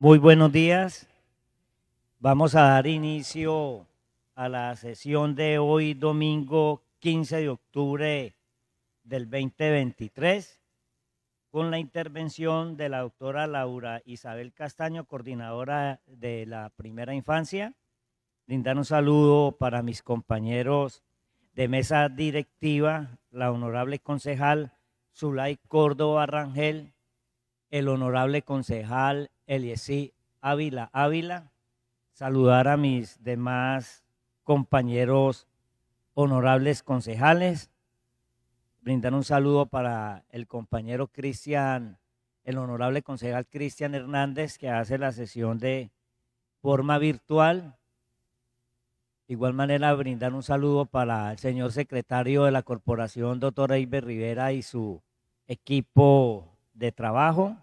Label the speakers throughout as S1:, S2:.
S1: Muy buenos días. Vamos a dar inicio a la sesión de hoy, domingo 15 de octubre del 2023, con la intervención de la doctora Laura Isabel Castaño, coordinadora de la primera infancia. Brindar un saludo para mis compañeros de mesa directiva, la honorable concejal Zulay Córdoba Rangel, el honorable concejal Eliezer Ávila, saludar a mis demás compañeros honorables concejales, brindar un saludo para el compañero Cristian, el honorable concejal Cristian Hernández, que hace la sesión de forma virtual. De igual manera, brindar un saludo para el señor secretario de la corporación, doctor Eiber Rivera, y su equipo de trabajo.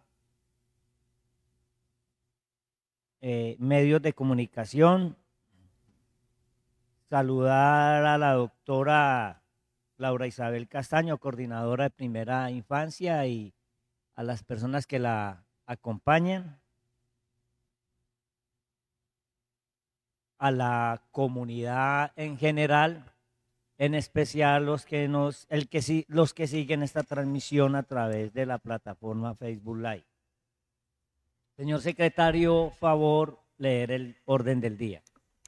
S1: Medios de comunicación, saludar a la doctora Laura Isabel Castaño, coordinadora de primera infancia, y a las personas que la acompañan, a la comunidad en general, en especial los que siguen esta transmisión a través de la plataforma Facebook Live. Señor secretario, favor leer el orden del día.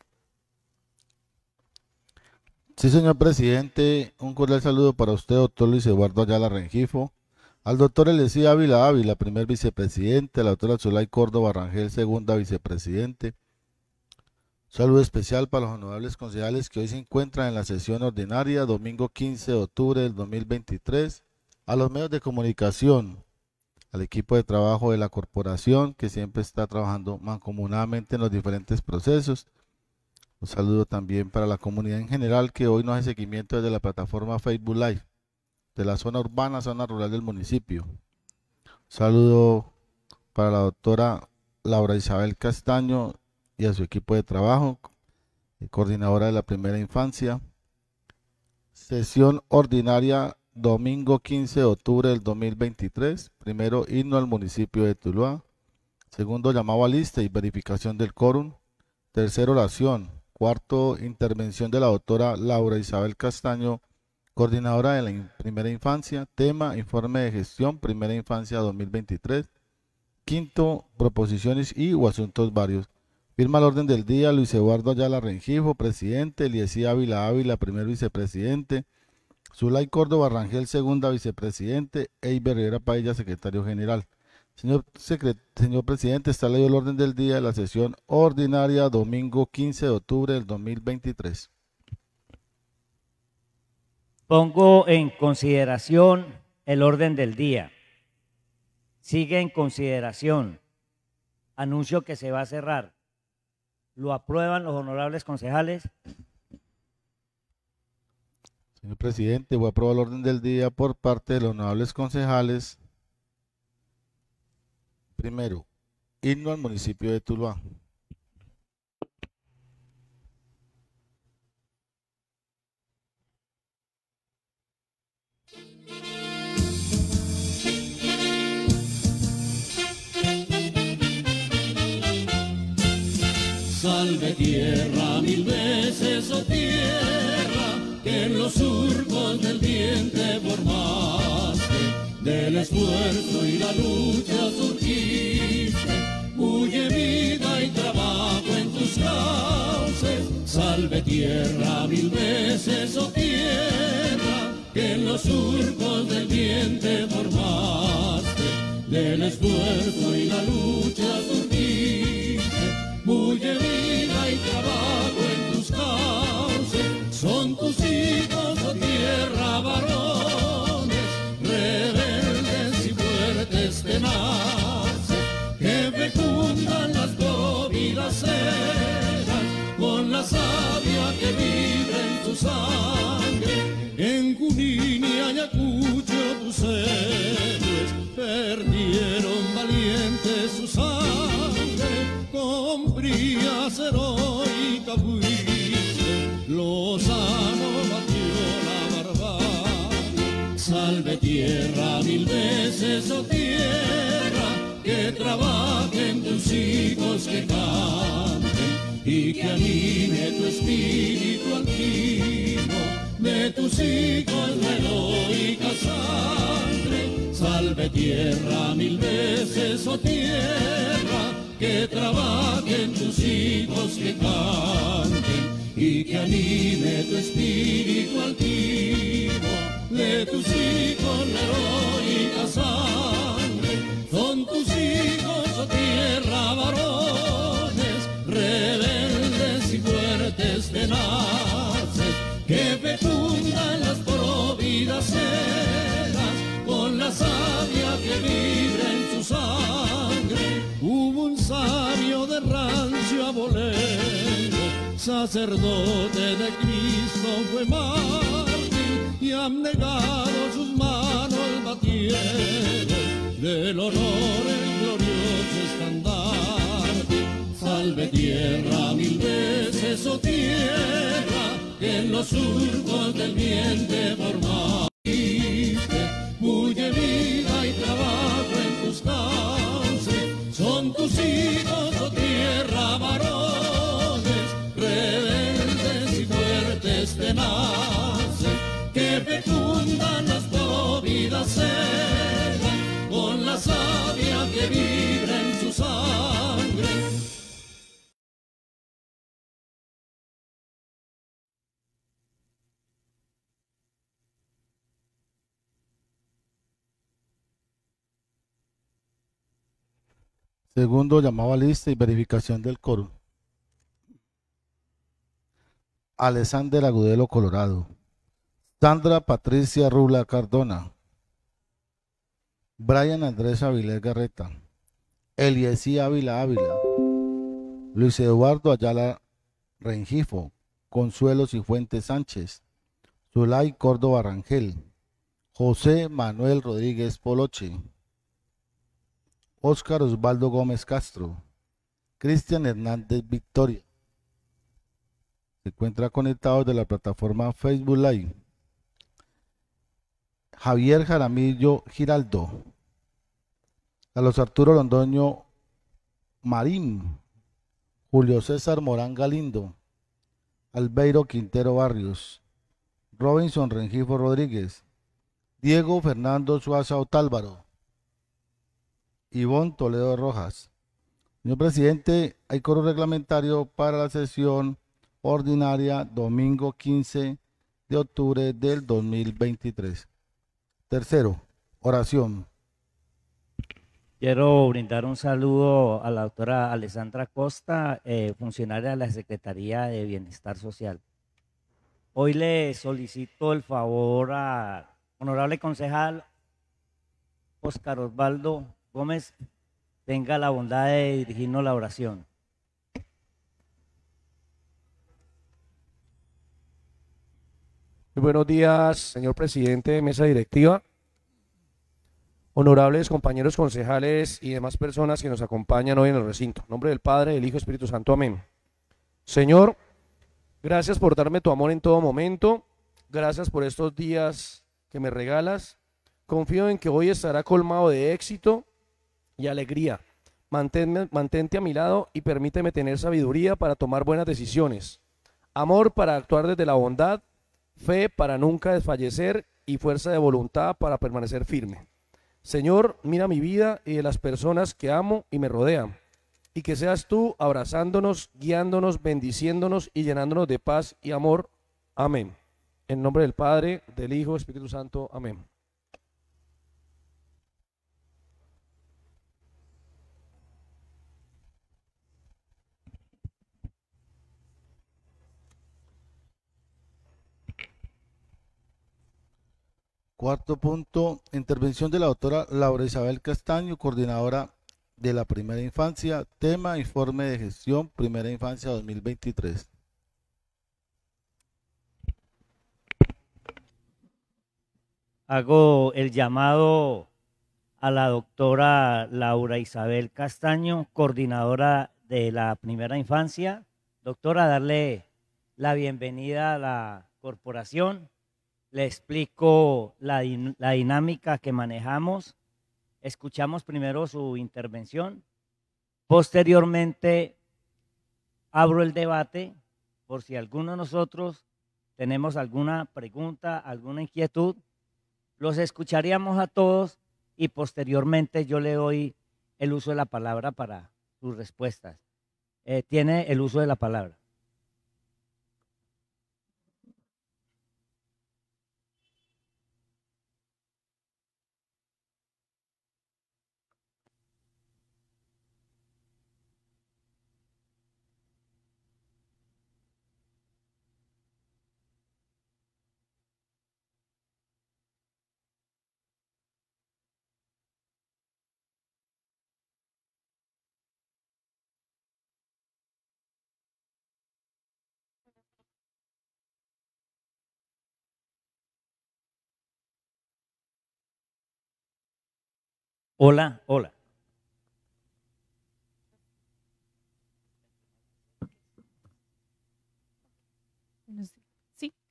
S2: Sí, señor presidente, un cordial saludo para usted, doctor Luis Eduardo Ayala Rengifo, al doctor Eliezer Ávila, primer vicepresidente, a la doctora Zulay Córdoba Rangel, segunda vicepresidente. Saludo especial para los honorables concejales que hoy se encuentran en la sesión ordinaria, domingo 15 de octubre del 2023, a los medios de comunicación, al equipo de trabajo de la corporación que siempre está trabajando mancomunadamente en los diferentes procesos. Un saludo también para la comunidad en general que hoy nos hace seguimiento desde la plataforma Facebook Live de la zona urbana, zona rural del municipio. Un saludo para la doctora Laura Isabel Castaño y a su equipo de trabajo, coordinadora de la primera infancia. Sesión ordinaria domingo 15 de octubre del 2023. Primero, himno al municipio de Tuluá. Segundo, llamado a lista y verificación del quórum. Tercero, oración. Cuarto, intervención de la doctora Laura Isabel Castaño, coordinadora de la primera infancia. Tema, informe de gestión, primera infancia 2023. Quinto, proposiciones y o asuntos varios. Firma el orden del día Luis Eduardo Ayala Rengifo, presidente. Eliezer Ávila, primer vicepresidente. Zulay Córdoba Rangel, segunda vicepresidente. Eiber Rivera Paella, secretario general. Señor presidente, está leído el orden del día de la sesión ordinaria domingo 15 de octubre del 2023.
S1: Pongo en consideración el orden del día. Sigue en consideración. Anuncio que se va a cerrar. ¿Lo aprueban los honorables concejales?
S2: Señor presidente, voy a aprobar el orden del día por parte de los honorables concejales. Primero, himno al municipio de Tuluá.
S3: Salve tierra, mil veces, oh tierra, que en los surcos del vientre formaste, del esfuerzo y la lucha surgiste, huye vida y trabajo en tus cauces. Salve tierra, mil veces, oh tierra, que en los surcos del vientre formaste, del esfuerzo y la lucha surgiste, huye vida y trabajo en tus cauces. Son tus hijos, oh tierra, varones, rebeldes y fuertes tenaces, que fecundan las góvidas eras con la savia que vibra en tu sangre. En Junín y Ayacucho tus héroes perdieron valientes su sangre, con brías heroica fuiste, Lozano batió la barbarie. Salve tierra, mil veces, oh tierra, que trabajen tus hijos hijos que canten y que anime tu espíritu altivo de tus hijos la heroica sangre. Salve tierra mil veces, oh tierra, que trabajen tus hijos que canten y que anime tu espíritu altivo de tus hijos la heroica sangre. Son tus hijos, oh tierra, varones, rebeldes y fuertes tenaces, que fecundan las providas cenas con la savia que vibra en su sangre. Hubo un sabio de rancio abolero, sacerdote de Cristo, fue mártir y abnegado sus manos batieron del honor el glorioso estandarte. Salve tierra mil veces, oh tierra, que en los surcos del bien te formaste. Huye vida y trabajo en tus cauces, son tus hijos, oh tierra, varones, rebeldes y fuertes tenaces, que fecundan las providas cenas con la savia que vibra en su sangre.
S2: Segundo llamado a lista y verificación del coro. Alexander Agudelo, Colorado. Sandra Patricia Rula Cardona. Brian Andrés Avilés Garreta. Eliesí Ávila Ávila. Luis Eduardo Ayala Rengifo. Consuelo Cifuentes Sánchez. Zulay Córdoba Rangel. José Manuel Rodríguez Poloche. Óscar Osvaldo Gómez Castro. Cristian Hernández Victoria. Se encuentra conectado de la plataforma Facebook Live. Javier Jaramillo Giraldo. Carlos Arturo Londoño Marín. Julio César Morán Galindo. Albeiro Quintero Barrios. Robinson Rengifo Rodríguez. Diego Fernando Suaza Otálvaro. Ivonne Toledo Rojas. Señor presidente, hay coro reglamentario para la sesión ordinaria domingo 15 de octubre del 2023. Tercero, oración.
S1: Quiero brindar un saludo a la doctora Alessandra Costa, funcionaria de la Secretaría de Bienestar Social. Hoy le solicito el favor a honorable concejal Óscar Osvaldo Gómez, tenga la bondad de dirigirnos la oración.
S4: Muy buenos días, señor presidente de mesa directiva, honorables compañeros concejales y demás personas que nos acompañan hoy en el recinto. En nombre del Padre, del Hijo y Espíritu Santo, amén. Señor, gracias por darme tu amor en todo momento, gracias por estos días que me regalas. Confío en que hoy estará colmado de éxito y alegría. Mantente a mi lado y permíteme tener sabiduría para tomar buenas decisiones, amor para actuar desde la bondad, fe para nunca desfallecer y fuerza de voluntad para permanecer firme. Señor, mira mi vida y de las personas que amo y me rodean, y que seas tú abrazándonos, guiándonos, bendiciéndonos y llenándonos de paz y amor. Amén. En nombre del Padre, del Hijo, Espíritu Santo. Amén.
S2: Cuarto punto, intervención de la doctora Laura Isabel Castaño, coordinadora de la primera infancia. Tema, informe de gestión primera infancia 2023.
S1: Hago el llamado a la doctora Laura Isabel Castaño, coordinadora de la primera infancia. Doctora, darle la bienvenida a la corporación. Le explico la dinámica que manejamos. Escuchamos primero su intervención. Posteriormente, abro el debate por si alguno de nosotros tenemos alguna pregunta, alguna inquietud. Los escucharíamos a todos y posteriormente yo le doy el uso de la palabra para sus respuestas. Tiene el uso de la palabra. Hola, hola.
S5: Sí.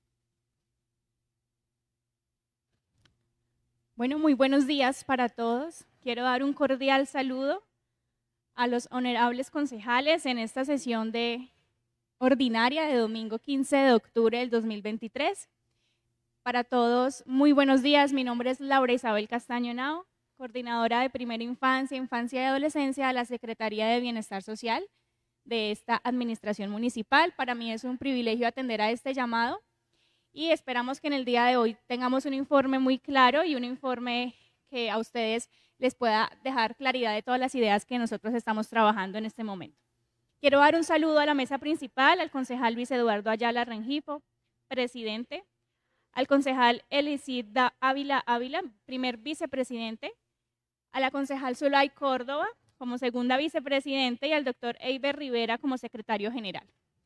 S5: Bueno, muy buenos días para todos. Quiero dar un cordial saludo a los honorables concejales en esta sesión ordinaria de domingo 15 de octubre del 2023. Para todos, muy buenos días. Mi nombre es Laura Isabel Castaño Henao, coordinadora de Primera Infancia, Infancia y Adolescencia de la Secretaría de Bienestar Social de esta administración municipal. Para mí es un privilegio atender a este llamado y esperamos que en el día de hoy tengamos un informe muy claro y un informe que a ustedes les pueda dejar claridad de todas las ideas que nosotros estamos trabajando en este momento. Quiero dar un saludo a la mesa principal, al concejal Luis Eduardo Ayala Rengifo, presidente, al concejal Elisida Ávila, primer vicepresidente, a la concejal Zulay Córdoba como segunda vicepresidente y al doctor Eiber Rivera como secretario general.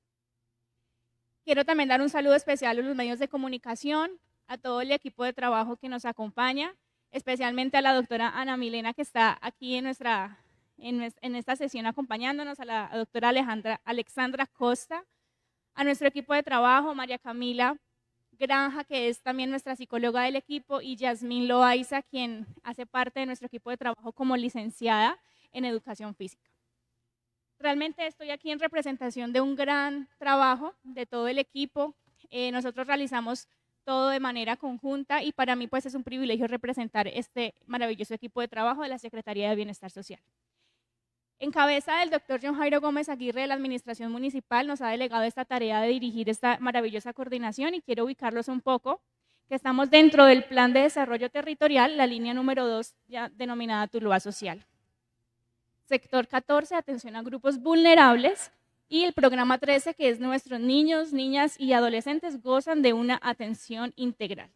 S5: Quiero también dar un saludo especial a los medios de comunicación, a todo el equipo de trabajo que nos acompaña, especialmente a la doctora Ana Milena que está aquí en esta sesión acompañándonos, a la doctora Alexandra Costa, a nuestro equipo de trabajo, María Camila Granja, que es también nuestra psicóloga del equipo, y Yasmín Loaiza, quien hace parte de nuestro equipo de trabajo como licenciada en educación física. Realmente estoy aquí en representación de un gran trabajo de todo el equipo. Nosotros realizamos todo de manera conjunta y para mí pues es un privilegio representar este maravilloso equipo de trabajo de la Secretaría de Bienestar Social. En cabeza del doctor John Jairo Gómez Aguirre de la Administración Municipal nos ha delegado esta tarea de dirigir esta maravillosa coordinación y quiero ubicarlos un poco, que estamos dentro del Plan de Desarrollo Territorial, la línea número 2, ya denominada Tuluá Social. Sector 14, atención a grupos vulnerables, y el programa 13, que es nuestros niños, niñas y adolescentes gozan de una atención integral.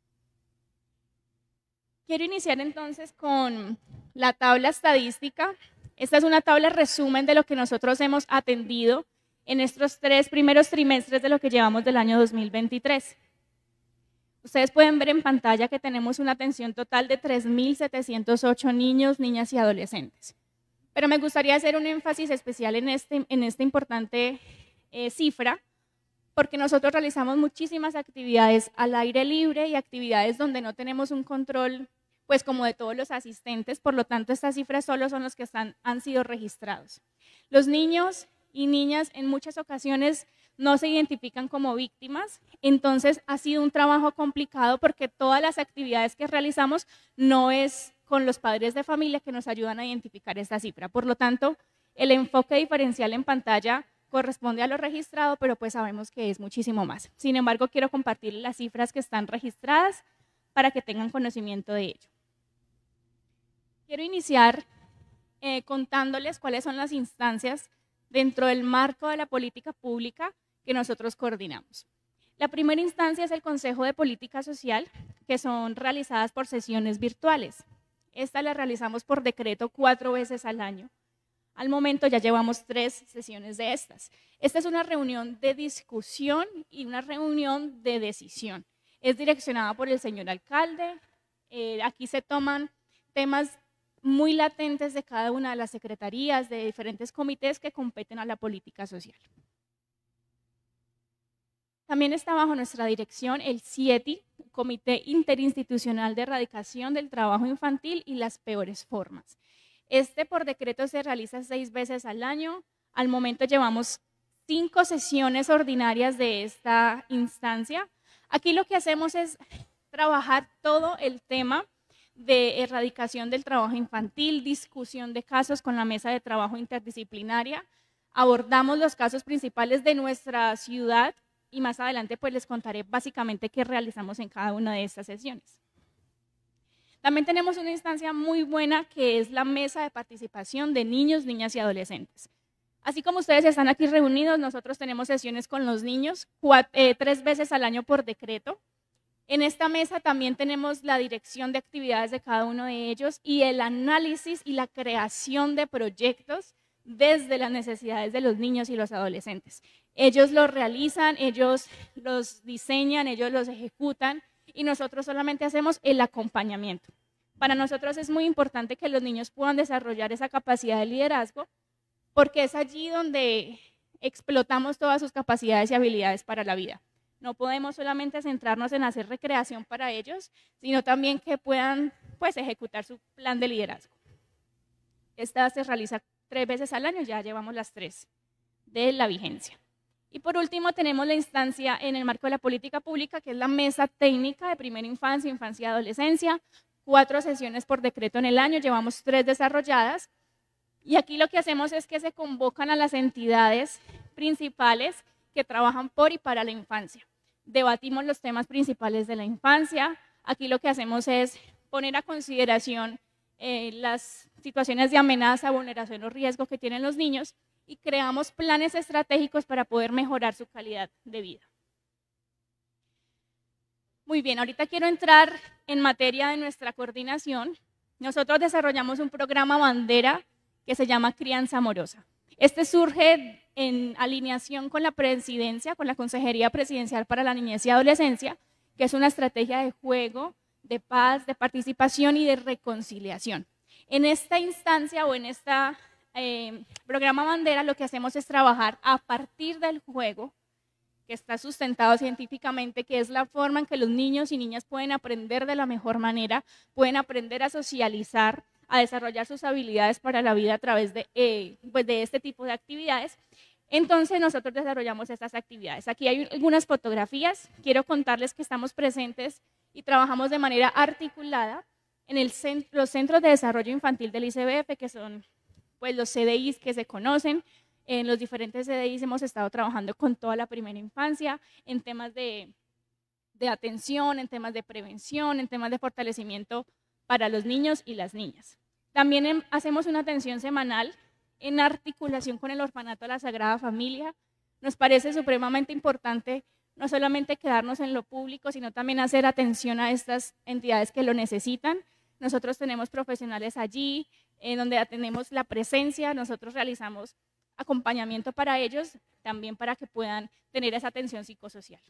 S5: Quiero iniciar entonces con la tabla estadística. Esta es una tabla resumen de lo que nosotros hemos atendido en estos 3 primeros trimestres de lo que llevamos del año 2023. Ustedes pueden ver en pantalla que tenemos una atención total de 3.708 niños, niñas y adolescentes. Pero me gustaría hacer un énfasis especial en esta importante cifra, porque nosotros realizamos muchísimas actividades al aire libre y actividades donde no tenemos un control pues como de todos los asistentes, por lo tanto estas cifras solo son los que han sido registrados. Los niños y niñas en muchas ocasiones no se identifican como víctimas, entonces ha sido un trabajo complicado porque todas las actividades que realizamos no es con los padres de familia que nos ayudan a identificar esta cifra. Por lo tanto, el enfoque diferencial en pantalla corresponde a lo registrado, pero pues sabemos que es muchísimo más. Sin embargo, quiero compartir las cifras que están registradas para que tengan conocimiento de ello. Quiero iniciar contándoles cuáles son las instancias dentro del marco de la política pública que nosotros coordinamos. La primera instancia es el Consejo de Política Social, que son realizadas por sesiones virtuales. Esta la realizamos por decreto 4 veces al año. Al momento ya llevamos 3 sesiones de estas. Esta es una reunión de discusión y una reunión de decisión. Es direccionada por el señor alcalde. Aquí se toman temas muy latentes de cada una de las secretarías, de diferentes comités que competen a la política social. También está bajo nuestra dirección el CIETI, Comité Interinstitucional de Erradicación del Trabajo Infantil y las Peores Formas. Este por decreto se realiza 6 veces al año. Al momento llevamos 5 sesiones ordinarias de esta instancia. Aquí lo que hacemos es trabajar todo el tema de erradicación del trabajo infantil, discusión de casos con la mesa de trabajo interdisciplinaria. Abordamos los casos principales de nuestra ciudad y más adelante pues les contaré básicamente qué realizamos en cada una de estas sesiones. También tenemos una instancia muy buena que es la mesa de participación de niños, niñas y adolescentes. Así como ustedes están aquí reunidos, nosotros tenemos sesiones con los niños 3 veces al año por decreto. En esta mesa también tenemos la dirección de actividades de cada uno de ellos y el análisis y la creación de proyectos desde las necesidades de los niños y los adolescentes. Ellos los realizan, ellos los diseñan, ellos los ejecutan y nosotros solamente hacemos el acompañamiento. Para nosotros es muy importante que los niños puedan desarrollar esa capacidad de liderazgo porque es allí donde explotamos todas sus capacidades y habilidades para la vida. No podemos solamente centrarnos en hacer recreación para ellos, sino también que puedan pues, ejecutar su plan de liderazgo. Esta se realiza 3 veces al año, ya llevamos las 3 de la vigencia. Y por último tenemos la instancia en el marco de la política pública, que es la mesa técnica de primera infancia, infancia y adolescencia, 4 sesiones por decreto en el año, llevamos 3 desarrolladas. Y aquí lo que hacemos es que se convocan a las entidades principales que trabajan por y para la infancia. Debatimos los temas principales de la infancia. Aquí lo que hacemos es poner a consideración las situaciones de amenaza, vulneración o riesgo que tienen los niños y creamos planes estratégicos para poder mejorar su calidad de vida. Muy bien, ahorita quiero entrar en materia de nuestra coordinación. Nosotros desarrollamos un programa bandera que se llama Crianza Amorosa. Este surge en alineación con la presidencia, con la Consejería Presidencial para la Niñez y Adolescencia, que es una estrategia de juego, de paz, de participación y de reconciliación. En esta instancia o en este programa bandera lo que hacemos es trabajar a partir del juego, que está sustentado científicamente, que es la forma en que los niños y niñas pueden aprender de la mejor manera, pueden aprender a socializar, a desarrollar sus habilidades para la vida a través de este tipo de actividades. Entonces nosotros desarrollamos estas actividades. Aquí hay algunas fotografías. Quiero contarles que estamos presentes y trabajamos de manera articulada en los Centros de Desarrollo Infantil del ICBF, que son pues, los CDIs que se conocen. En los diferentes CDIs hemos estado trabajando con toda la primera infancia en temas de atención, en temas de prevención, en temas de fortalecimiento para los niños y las niñas. También hacemos una atención semanal en articulación con el Orfanato de la Sagrada Familia. Nos parece supremamente importante no solamente quedarnos en lo público, sino también hacer atención a estas entidades que lo necesitan. Nosotros tenemos profesionales allí, donde tenemos la presencia, nosotros realizamos acompañamiento para ellos, también para que puedan tener esa atención psicosocial.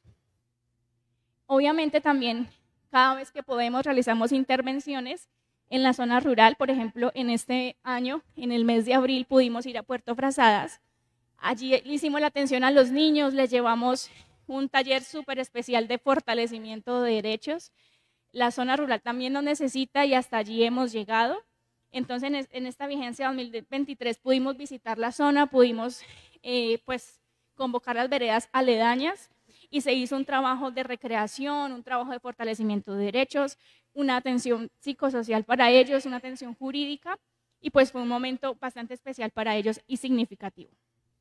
S5: Obviamente también cada vez que podemos realizamos intervenciones en la zona rural. Por ejemplo, en este año, en el mes de abril, pudimos ir a Puerto Frazadas. Allí hicimos la atención a los niños, les llevamos un taller súper especial de fortalecimiento de derechos. La zona rural también nos necesita y hasta allí hemos llegado. Entonces, en esta vigencia 2023 pudimos visitar la zona, pudimos pues, convocar las veredas aledañas y se hizo un trabajo de recreación, un trabajo de fortalecimiento de derechos, una atención psicosocial para ellos, una atención jurídica y pues fue un momento bastante especial para ellos y significativo.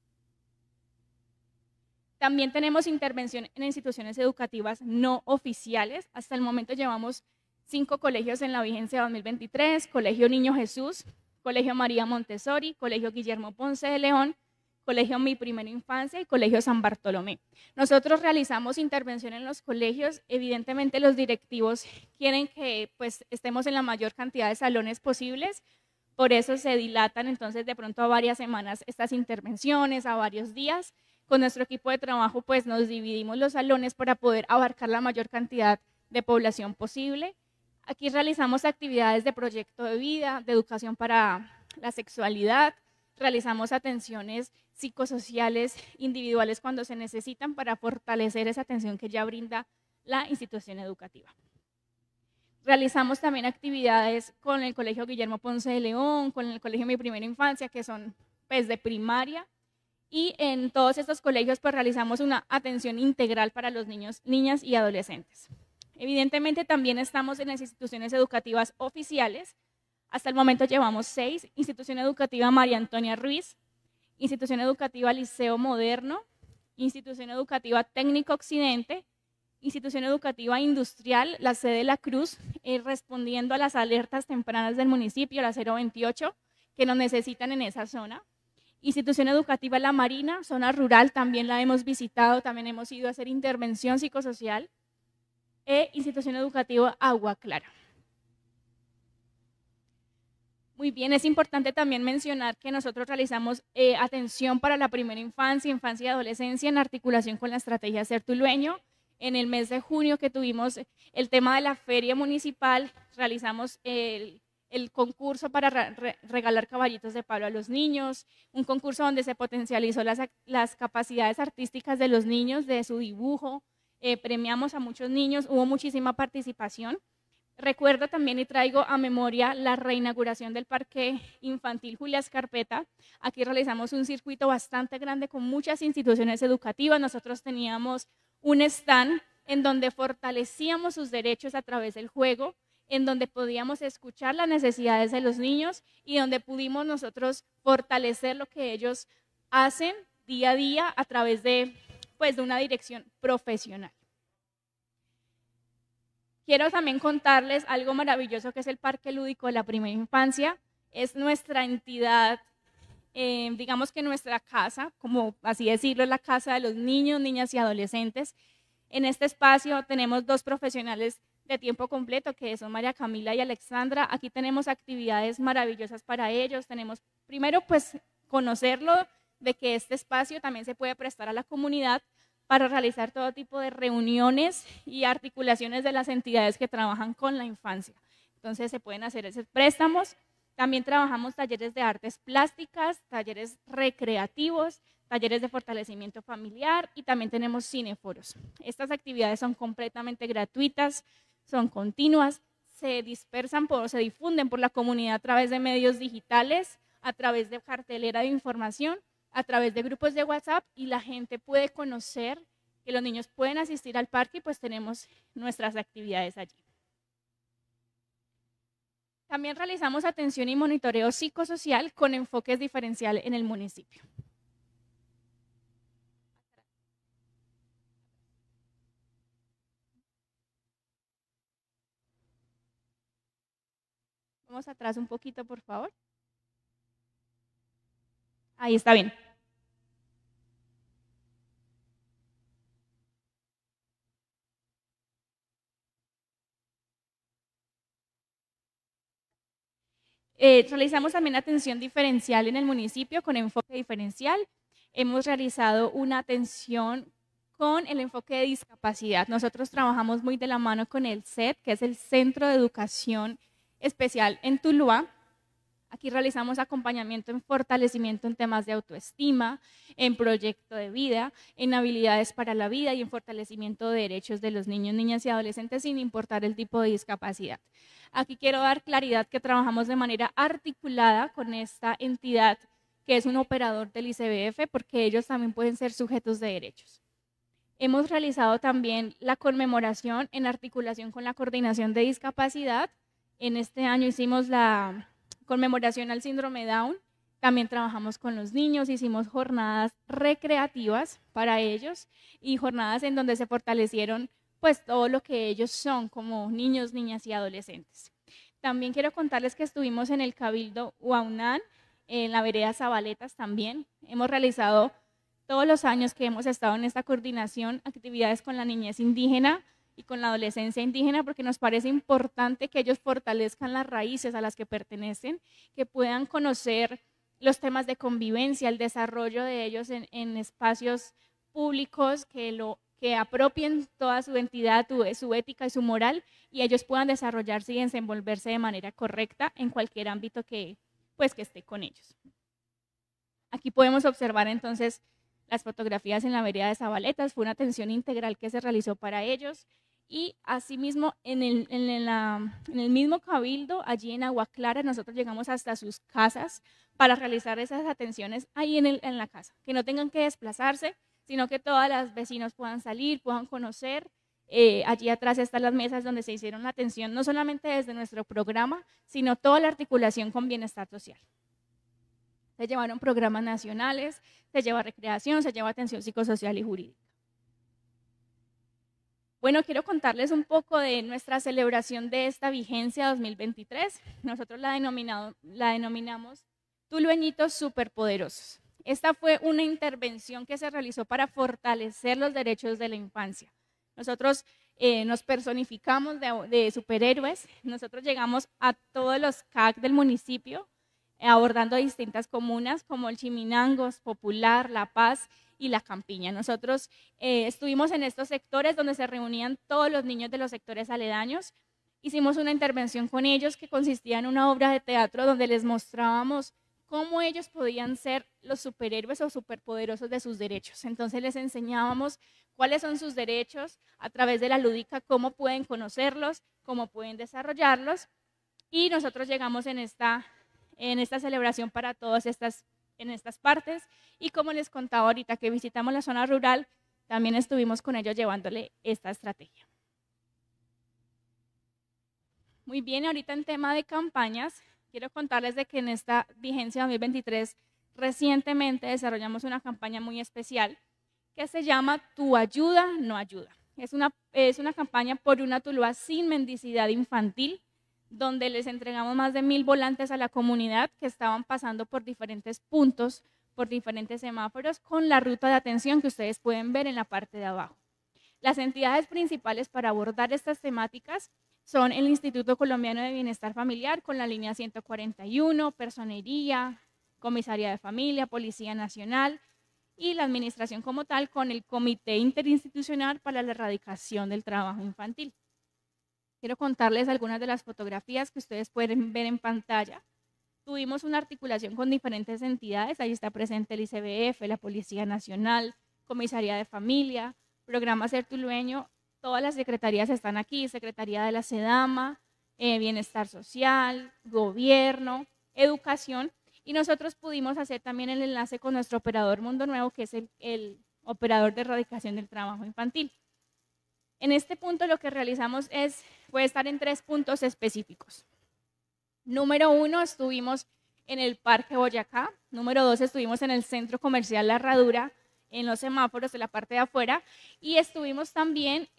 S5: También tenemos intervención en instituciones educativas no oficiales. Hasta el momento llevamos 5 colegios en la vigencia 2023, Colegio Niño Jesús, Colegio María Montessori, Colegio Guillermo Ponce de León, Colegio Mi Primera Infancia y Colegio San Bartolomé. Nosotros realizamos intervención en los colegios. Evidentemente los directivos quieren que pues, estemos en la mayor cantidad de salones posibles, por eso se dilatan entonces de pronto a varias semanas estas intervenciones, a varios días. Con nuestro equipo de trabajo pues nos dividimos los salones para poder abarcar la mayor cantidad de población posible. Aquí realizamos actividades de proyecto de vida, de educación para la sexualidad, realizamos atenciones psicosociales individuales cuando se necesitan para fortalecer esa atención que ya brinda la institución educativa. Realizamos también actividades con el Colegio Guillermo Ponce de León, con el Colegio Mi Primera Infancia, que son pues, de primaria, y en todos estos colegios pues, realizamos una atención integral para los niños, niñas y adolescentes. Evidentemente también estamos en las instituciones educativas oficiales. Hasta el momento llevamos 6, Institución Educativa María Antonia Ruiz, Institución Educativa Liceo Moderno, Institución Educativa Técnico Occidente, Institución Educativa Industrial, la sede de La Cruz, respondiendo a las alertas tempranas del municipio, la 028, que nos necesitan en esa zona. Institución Educativa La Marina, zona rural, también la hemos visitado, también hemos ido a hacer intervención psicosocial. Institución Educativa Agua Clara. Muy bien, es importante también mencionar que nosotros realizamos atención para la primera infancia, infancia y adolescencia en articulación con la estrategia Ser Tulueño. En el mes de junio que tuvimos el tema de la feria municipal, realizamos el concurso para regalar caballitos de palo a los niños, un concurso donde se potencializó las capacidades artísticas de los niños, de su dibujo, premiamos a muchos niños, hubo muchísima participación. Recuerdo también y traigo a memoria la reinauguración del Parque Infantil Julia Escarpeta. Aquí realizamos un circuito bastante grande con muchas instituciones educativas. Nosotros teníamos un stand en donde fortalecíamos sus derechos a través del juego, en donde podíamos escuchar las necesidades de los niños y donde pudimos nosotros fortalecer lo que ellos hacen día a día a través de, pues, de una dirección profesional. Quiero también contarles algo maravilloso que es el Parque Lúdico de la Primera Infancia. Es nuestra entidad, digamos que nuestra casa, como así decirlo, es la casa de los niños, niñas y adolescentes. En este espacio tenemos 2 profesionales de tiempo completo, que son María Camila y Alexandra. Aquí tenemos actividades maravillosas para ellos. Tenemos, primero, pues, conocerlo de que este espacio también se puede prestar a la comunidad para realizar todo tipo de reuniones y articulaciones de las entidades que trabajan con la infancia. Entonces se pueden hacer esos préstamos. También trabajamos talleres de artes plásticas, talleres recreativos, talleres de fortalecimiento familiar y también tenemos cineforos. Estas actividades son completamente gratuitas, son continuas, se dispersan, se difunden por la comunidad a través de medios digitales, a través de cartelera de información, a través de grupos de WhatsApp y la gente puede conocer que los niños pueden asistir al parque y pues tenemos nuestras actividades allí. También realizamos atención y monitoreo psicosocial con enfoques diferenciales en el municipio. Vamos atrás un poquito, por favor. Ahí está bien. Realizamos también atención diferencial en el municipio con enfoque diferencial. Hemos realizado una atención con el enfoque de discapacidad. Nosotros trabajamos muy de la mano con el CED, que es el Centro de Educación Especial en Tuluá. Aquí realizamos acompañamiento en fortalecimiento en temas de autoestima, en proyecto de vida, en habilidades para la vida y en fortalecimiento de derechos de los niños, niñas y adolescentes sin importar el tipo de discapacidad. Aquí quiero dar claridad que trabajamos de manera articulada con esta entidad que es un operador del ICBF porque ellos también pueden ser sujetos de derechos. Hemos realizado también la conmemoración en articulación con la Coordinación de Discapacidad. En este año hicimos la conmemoración al síndrome Down, también trabajamos con los niños, hicimos jornadas recreativas para ellos y jornadas en donde se fortalecieron pues todo lo que ellos son como niños, niñas y adolescentes. También quiero contarles que estuvimos en el Cabildo Huaunán, en la vereda Zabaletas también. Hemos realizado todos los años que hemos estado en esta coordinación actividades con la niñez indígena y con la adolescencia indígena porque nos parece importante que ellos fortalezcan las raíces a las que pertenecen, que puedan conocer los temas de convivencia, el desarrollo de ellos en espacios públicos, que apropien toda su identidad, su ética y su moral y ellos puedan desarrollarse y desenvolverse de manera correcta en cualquier ámbito que esté con ellos. Aquí podemos observar entonces las fotografías en la vereda de Zabaletas, fue una atención integral que se realizó para ellos Y asimismo, en el mismo cabildo, allí en Agua Clara, nosotros llegamos hasta sus casas para realizar esas atenciones ahí en la casa, que no tengan que desplazarse, sino que todas las vecinos puedan salir, puedan conocer. Allí atrás están las mesas donde se hicieron la atención, no solamente desde nuestro programa, sino toda la articulación con bienestar social. Se llevaron programas nacionales, se lleva recreación, se lleva atención psicosocial y jurídica. Bueno, quiero contarles un poco de nuestra celebración de esta vigencia 2023. Nosotros la denominamos Tulueñitos Superpoderosos. Esta fue una intervención que se realizó para fortalecer los derechos de la infancia. Nosotros nos personificamos de superhéroes. Nosotros llegamos a todos los CAC del municipio, abordando distintas comunas como el Chiminangos, Popular, La Paz y La Campiña. Nosotros estuvimos en estos sectores donde se reunían todos los niños de los sectores aledaños. Hicimos una intervención con ellos que consistía en una obra de teatro donde les mostrábamos cómo ellos podían ser los superhéroes o superpoderosos de sus derechos. Entonces les enseñábamos cuáles son sus derechos a través de la lúdica, cómo pueden conocerlos, cómo pueden desarrollarlos. Y nosotros llegamos en esta celebración para todas estas partes, y como les contaba ahorita que visitamos la zona rural, también estuvimos con ellos llevándole esta estrategia. Muy bien, ahorita en tema de campañas, quiero contarles de que en esta vigencia 2023 recientemente desarrollamos una campaña muy especial que se llama Tu ayuda no ayuda. Es una campaña por una Tuluá sin mendicidad infantil, donde les entregamos más de 1000 volantes a la comunidad que estaban pasando por diferentes puntos, por diferentes semáforos, con la ruta de atención que ustedes pueden ver en la parte de abajo. Las entidades principales para abordar estas temáticas son el Instituto Colombiano de Bienestar Familiar con la línea 141, Personería, Comisaría de Familia, Policía Nacional y la administración como tal con el Comité Interinstitucional para la Erradicación del Trabajo Infantil. Quiero contarles algunas de las fotografías que ustedes pueden ver en pantalla. Tuvimos una articulación con diferentes entidades, ahí está presente el ICBF, la Policía Nacional, Comisaría de Familia, Programa Ser Tulueño, todas las secretarías están aquí, Secretaría de la SEDAMA, Bienestar Social, Gobierno, Educación, y nosotros pudimos hacer también el enlace con nuestro operador Mundo Nuevo, que es el operador de erradicación del trabajo infantil. En este punto lo que realizamos puede estar en 3 puntos específicos. Número 1, estuvimos en el Parque Boyacá. Número 2, estuvimos en el Centro Comercial La Herradura, en los semáforos de la parte de afuera. Y estuvimos también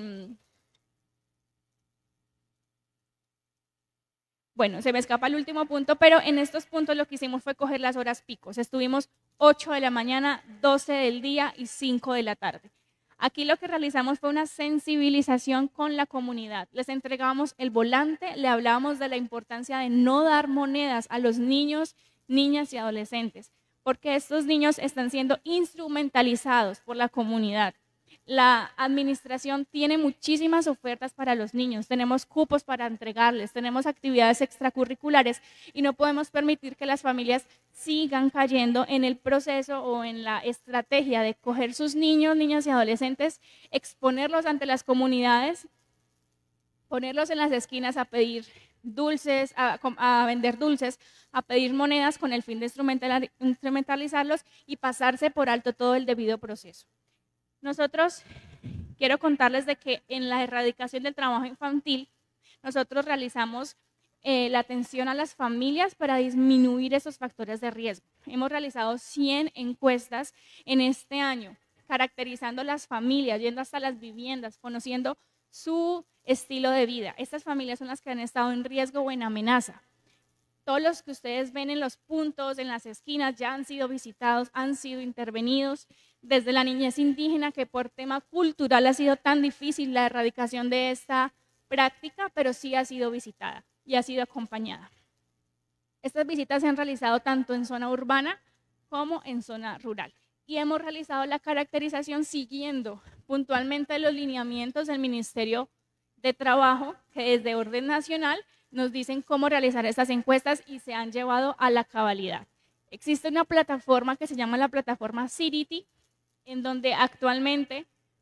S5: bueno, se me escapa el último punto, pero en estos puntos lo que hicimos fue coger las horas picos. Estuvimos 8 de la mañana, 12 del día y 5 de la tarde. Aquí lo que realizamos fue una sensibilización con la comunidad. Les entregamos el volante, le hablábamos de la importancia de no dar monedas a los niños, niñas y adolescentes, porque estos niños están siendo instrumentalizados por la comunidad. La administración tiene muchísimas ofertas para los niños, tenemos cupos para entregarles, tenemos actividades extracurriculares y no podemos permitir que las familias sigan cayendo en el proceso o en la estrategia de coger sus niños, niñas y adolescentes, exponerlos ante las comunidades, ponerlos en las esquinas a pedir dulces, a vender dulces, a pedir monedas con el fin de instrumentalizarlos y pasarse por alto todo el debido proceso. Nosotros quiero contarles de que en la erradicación del trabajo infantil, nosotros realizamos la atención a las familias para disminuir esos factores de riesgo. Hemos realizado 100 encuestas en este año, caracterizando las familias, yendo hasta las viviendas, conociendo su estilo de vida. Estas familias son las que han estado en riesgo o en amenaza. Todos los que ustedes ven en los puntos, en las esquinas, ya han sido visitados, han sido intervenidos. Desde la niñez indígena, que por tema cultural ha sido tan difícil la erradicación de esta práctica, pero sí ha sido visitada y ha sido acompañada. Estas visitas se han realizado tanto en zona urbana como en zona rural. Y hemos realizado la caracterización siguiendo puntualmente los lineamientos del Ministerio de Trabajo, que desde orden nacional nos dicen cómo realizar estas encuestas y se han llevado a la cabalidad. Existe una plataforma que se llama la plataforma Cirity, en donde actualmente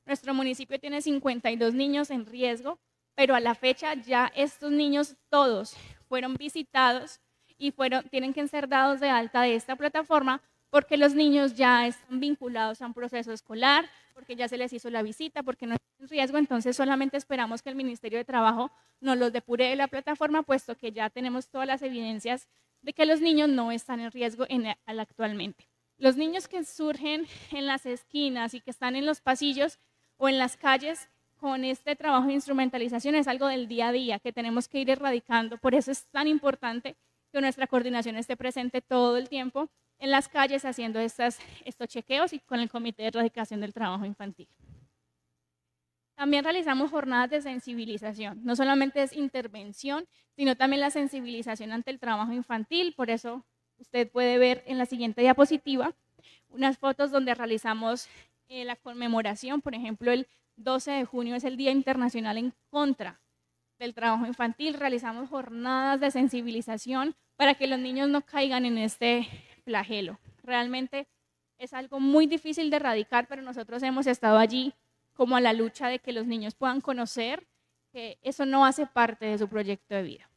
S5: Nuestro municipio tiene 52 niños en riesgo, pero a la fecha ya estos niños todos fueron visitados y tienen que ser dados de alta de esta plataforma porque los niños ya están vinculados a un proceso escolar, porque ya se les hizo la visita, porque no están en riesgo. Entonces solamente esperamos que el Ministerio de Trabajo nos los depure de la plataforma, puesto que ya tenemos todas las evidencias de que los niños no están en riesgo actualmente. Los niños que surgen en las esquinas y que están en los pasillos o en las calles con este trabajo de instrumentalización es algo del día a día que tenemos que ir erradicando. Por eso es tan importante que nuestra coordinación esté presente todo el tiempo en las calles haciendo estos chequeos y con el Comité de Erradicación del Trabajo Infantil. También realizamos jornadas de sensibilización. No solamente es intervención, sino también la sensibilización ante el trabajo infantil. Por eso usted puede ver en la siguiente diapositiva unas fotos donde realizamos la conmemoración. Por ejemplo, el 12 de junio es el Día Internacional en contra del trabajo infantil. Realizamos jornadas de sensibilización para que los niños no caigan en este flagelo. Realmente es algo muy difícil de erradicar, pero nosotros hemos estado allí como a la lucha de que los niños puedan conocer que eso no hace parte de su proyecto de vida.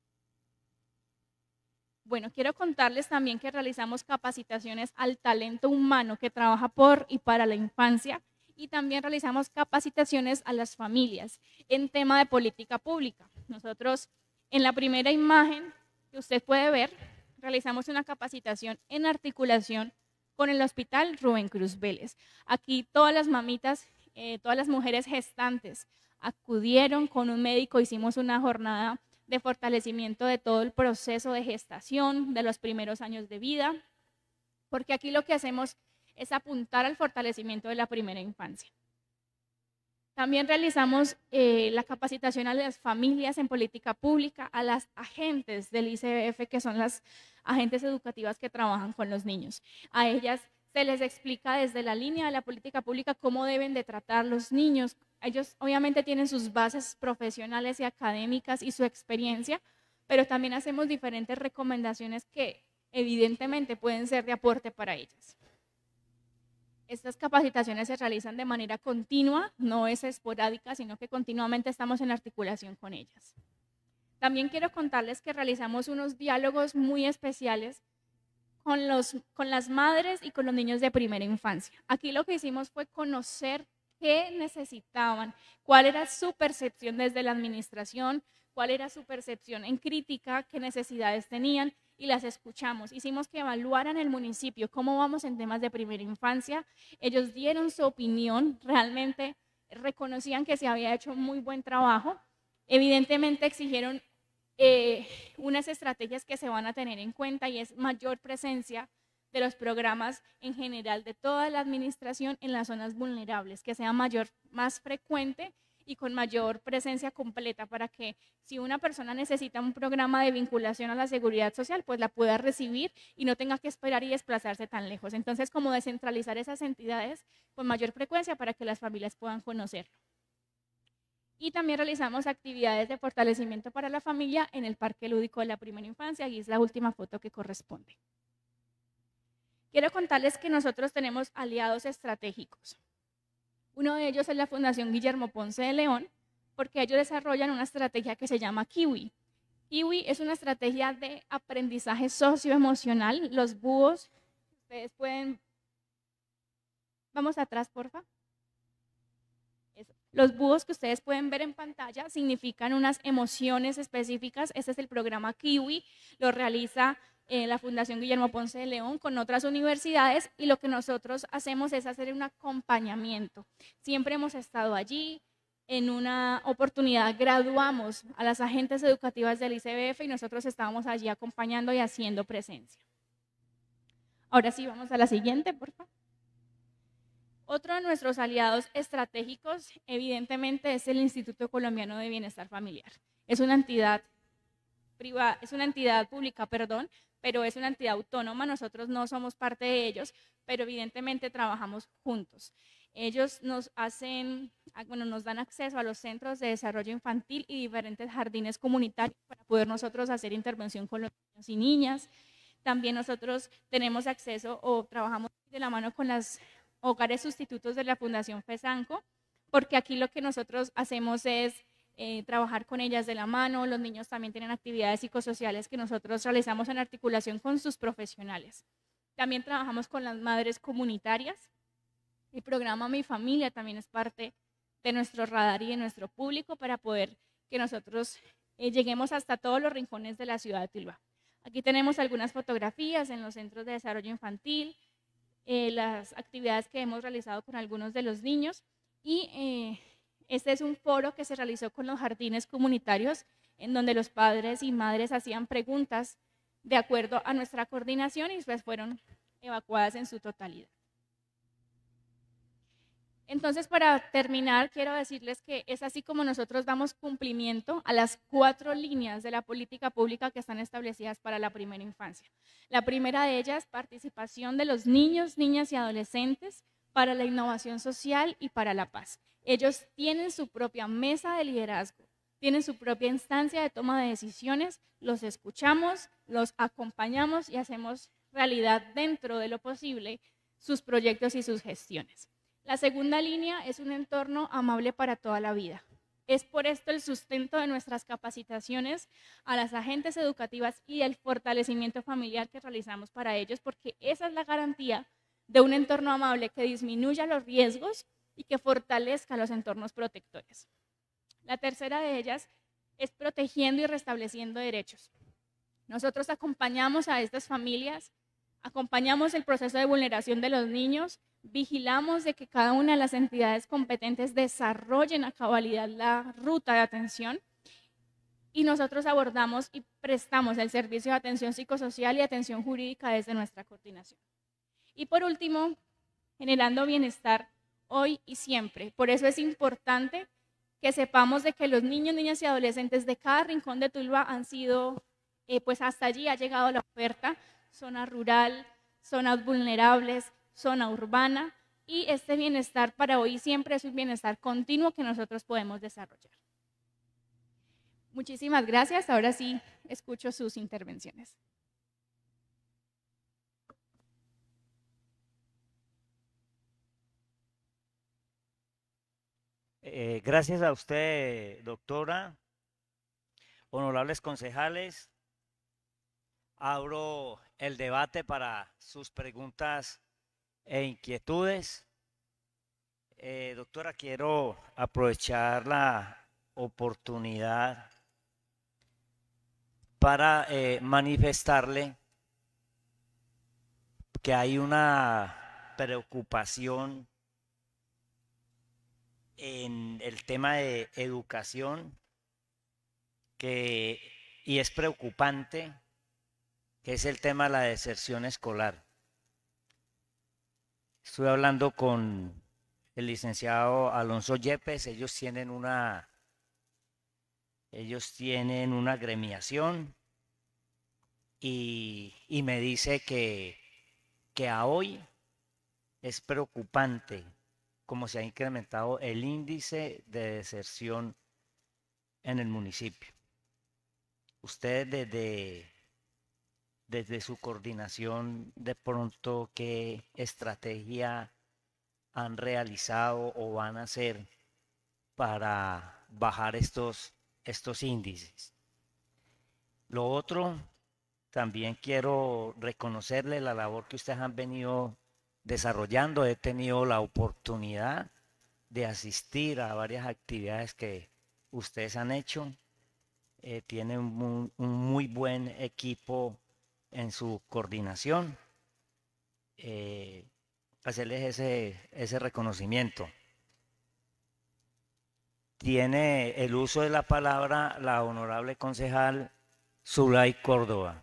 S5: Bueno, quiero contarles también que realizamos capacitaciones al talento humano que trabaja por y para la infancia, y también realizamos capacitaciones a las familias en tema de política pública. Nosotros, en la primera imagen que usted puede ver, realizamos una capacitación en articulación con el Hospital Rubén Cruz Vélez. Aquí todas las mamitas, todas las mujeres gestantes acudieron con un médico, hicimos una jornada de fortalecimiento de todo el proceso de gestación, de los primeros años de vida, porque aquí lo que hacemos es apuntar al fortalecimiento de la primera infancia. También realizamos la capacitación a las familias en política pública, a las agentes del ICBF, que son las agentes educativas que trabajan con los niños. A ellas se les explica desde la línea de la política pública cómo deben de tratar los niños. Ellos obviamente tienen sus bases profesionales y académicas y su experiencia, pero también hacemos diferentes recomendaciones que evidentemente pueden ser de aporte para ellas. Estas capacitaciones se realizan de manera continua, no es esporádica, sino que continuamente estamos en articulación con ellas. También quiero contarles que realizamos unos diálogos muy especiales con las madres y con los niños de primera infancia. Aquí lo que hicimos fue conocer qué necesitaban, cuál era su percepción desde la administración, cuál era su percepción en crítica, qué necesidades tenían, y las escuchamos. Hicimos que evaluaran el municipio, cómo vamos en temas de primera infancia. Ellos dieron su opinión, realmente reconocían que se había hecho muy buen trabajo. Evidentemente exigieron unas estrategias que se van a tener en cuenta, y es mayor presencia de los programas en general de toda la administración en las zonas vulnerables, que sea más frecuente y con mayor presencia completa, para que si una persona necesita un programa de vinculación a la seguridad social, pues la pueda recibir y no tenga que esperar y desplazarse tan lejos. Entonces, como descentralizar esas entidades con mayor frecuencia para que las familias puedan conocerlo. Y también realizamos actividades de fortalecimiento para la familia en el Parque Lúdico de la Primera Infancia, y es la última foto que corresponde. Quiero contarles que nosotros tenemos aliados estratégicos. Uno de ellos es la Fundación Guillermo Ponce de León, porque ellos desarrollan una estrategia que se llama Kiwi. Kiwi es una estrategia de aprendizaje socioemocional. Los búhos, ustedes pueden... Vamos atrás, porfa. Eso. Los búhos que ustedes pueden ver en pantalla significan unas emociones específicas. Este es el programa Kiwi, lo realiza la Fundación Guillermo Ponce de León con otras universidades, y lo que nosotros hacemos es hacer un acompañamiento. Siempre hemos estado allí. En una oportunidad graduamos a las agentes educativas del ICBF y nosotros estábamos allí acompañando y haciendo presencia. Ahora sí, vamos a la siguiente, por favor. Otro de nuestros aliados estratégicos, evidentemente, es el Instituto Colombiano de Bienestar Familiar. Es una entidad privada, es una entidad pública, perdón, pero es una entidad autónoma. Nosotros no somos parte de ellos, pero evidentemente trabajamos juntos. Ellos nos dan acceso a los centros de desarrollo infantil y diferentes jardines comunitarios para poder nosotros hacer intervención con los niños y niñas. También nosotros tenemos acceso o trabajamos de la mano con las hogares sustitutos de la Fundación FESANCO, porque aquí lo que nosotros hacemos es trabajar con ellas de la mano. Los niños también tienen actividades psicosociales que nosotros realizamos en articulación con sus profesionales. También trabajamos con las madres comunitarias. El programa Mi Familia también es parte de nuestro radar y de nuestro público para poder que nosotros lleguemos hasta todos los rincones de la ciudad de Tuluá. Aquí tenemos algunas fotografías en los centros de desarrollo infantil, las actividades que hemos realizado con algunos de los niños, y este es un foro que se realizó con los jardines comunitarios en donde los padres y madres hacían preguntas de acuerdo a nuestra coordinación y pues fueron evacuadas en su totalidad. Entonces, para terminar, quiero decirles que es así como nosotros damos cumplimiento a las 4 líneas de la política pública que están establecidas para la primera infancia. La primera de ellas, participación de los niños, niñas y adolescentes para la innovación social y para la paz. Ellos tienen su propia mesa de liderazgo, tienen su propia instancia de toma de decisiones, los escuchamos, los acompañamos y hacemos realidad dentro de lo posible sus proyectos y sus gestiones. La segunda línea es un entorno amable para toda la vida. Es por esto el sustento de nuestras capacitaciones a las agentes educativas y el fortalecimiento familiar que realizamos para ellos, porque esa es la garantía de un entorno amable que disminuya los riesgos y que fortalezca los entornos protectores. La tercera de ellas es protegiendo y restableciendo derechos. Nosotros acompañamos a estas familias, acompañamos el proceso de vulneración de los niños, vigilamos de que cada una de las entidades competentes desarrollen a cabalidad la ruta de atención y nosotros abordamos y prestamos el servicio de atención psicosocial y atención jurídica desde nuestra coordinación. Y por último, generando bienestar hoy y siempre. Por eso es importante que sepamos de que los niños, niñas y adolescentes de cada rincón de Tuluá han sido, pues hasta allí ha llegado la oferta, zona rural, zonas vulnerables, zona urbana, y este bienestar para hoy y siempre es un bienestar continuo que nosotros podemos desarrollar. Muchísimas gracias. Ahora sí escucho sus intervenciones.
S1: Gracias a usted, doctora. Honorables concejales, abro el debate para sus preguntas e inquietudes. Doctora, quiero aprovechar la oportunidad para manifestarle que hay una preocupación en el tema de educación y es preocupante, que es el tema de la deserción escolar. Estuve hablando con el licenciado Alonso Yepes, ellos tienen una gremiación y me dice que a hoy es preocupante cómo se ha incrementado el índice de deserción en el municipio. Ustedes desde su coordinación, de pronto, ¿qué estrategia han realizado o van a hacer para bajar estos índices? Lo otro, también quiero reconocerle la labor que ustedes han venido desarrollando. He tenido la oportunidad de asistir a varias actividades que ustedes han hecho. Tienen un muy buen equipo en su coordinación. Hacerles ese reconocimiento. Tiene el uso de la palabra la honorable concejal Zulay Córdoba.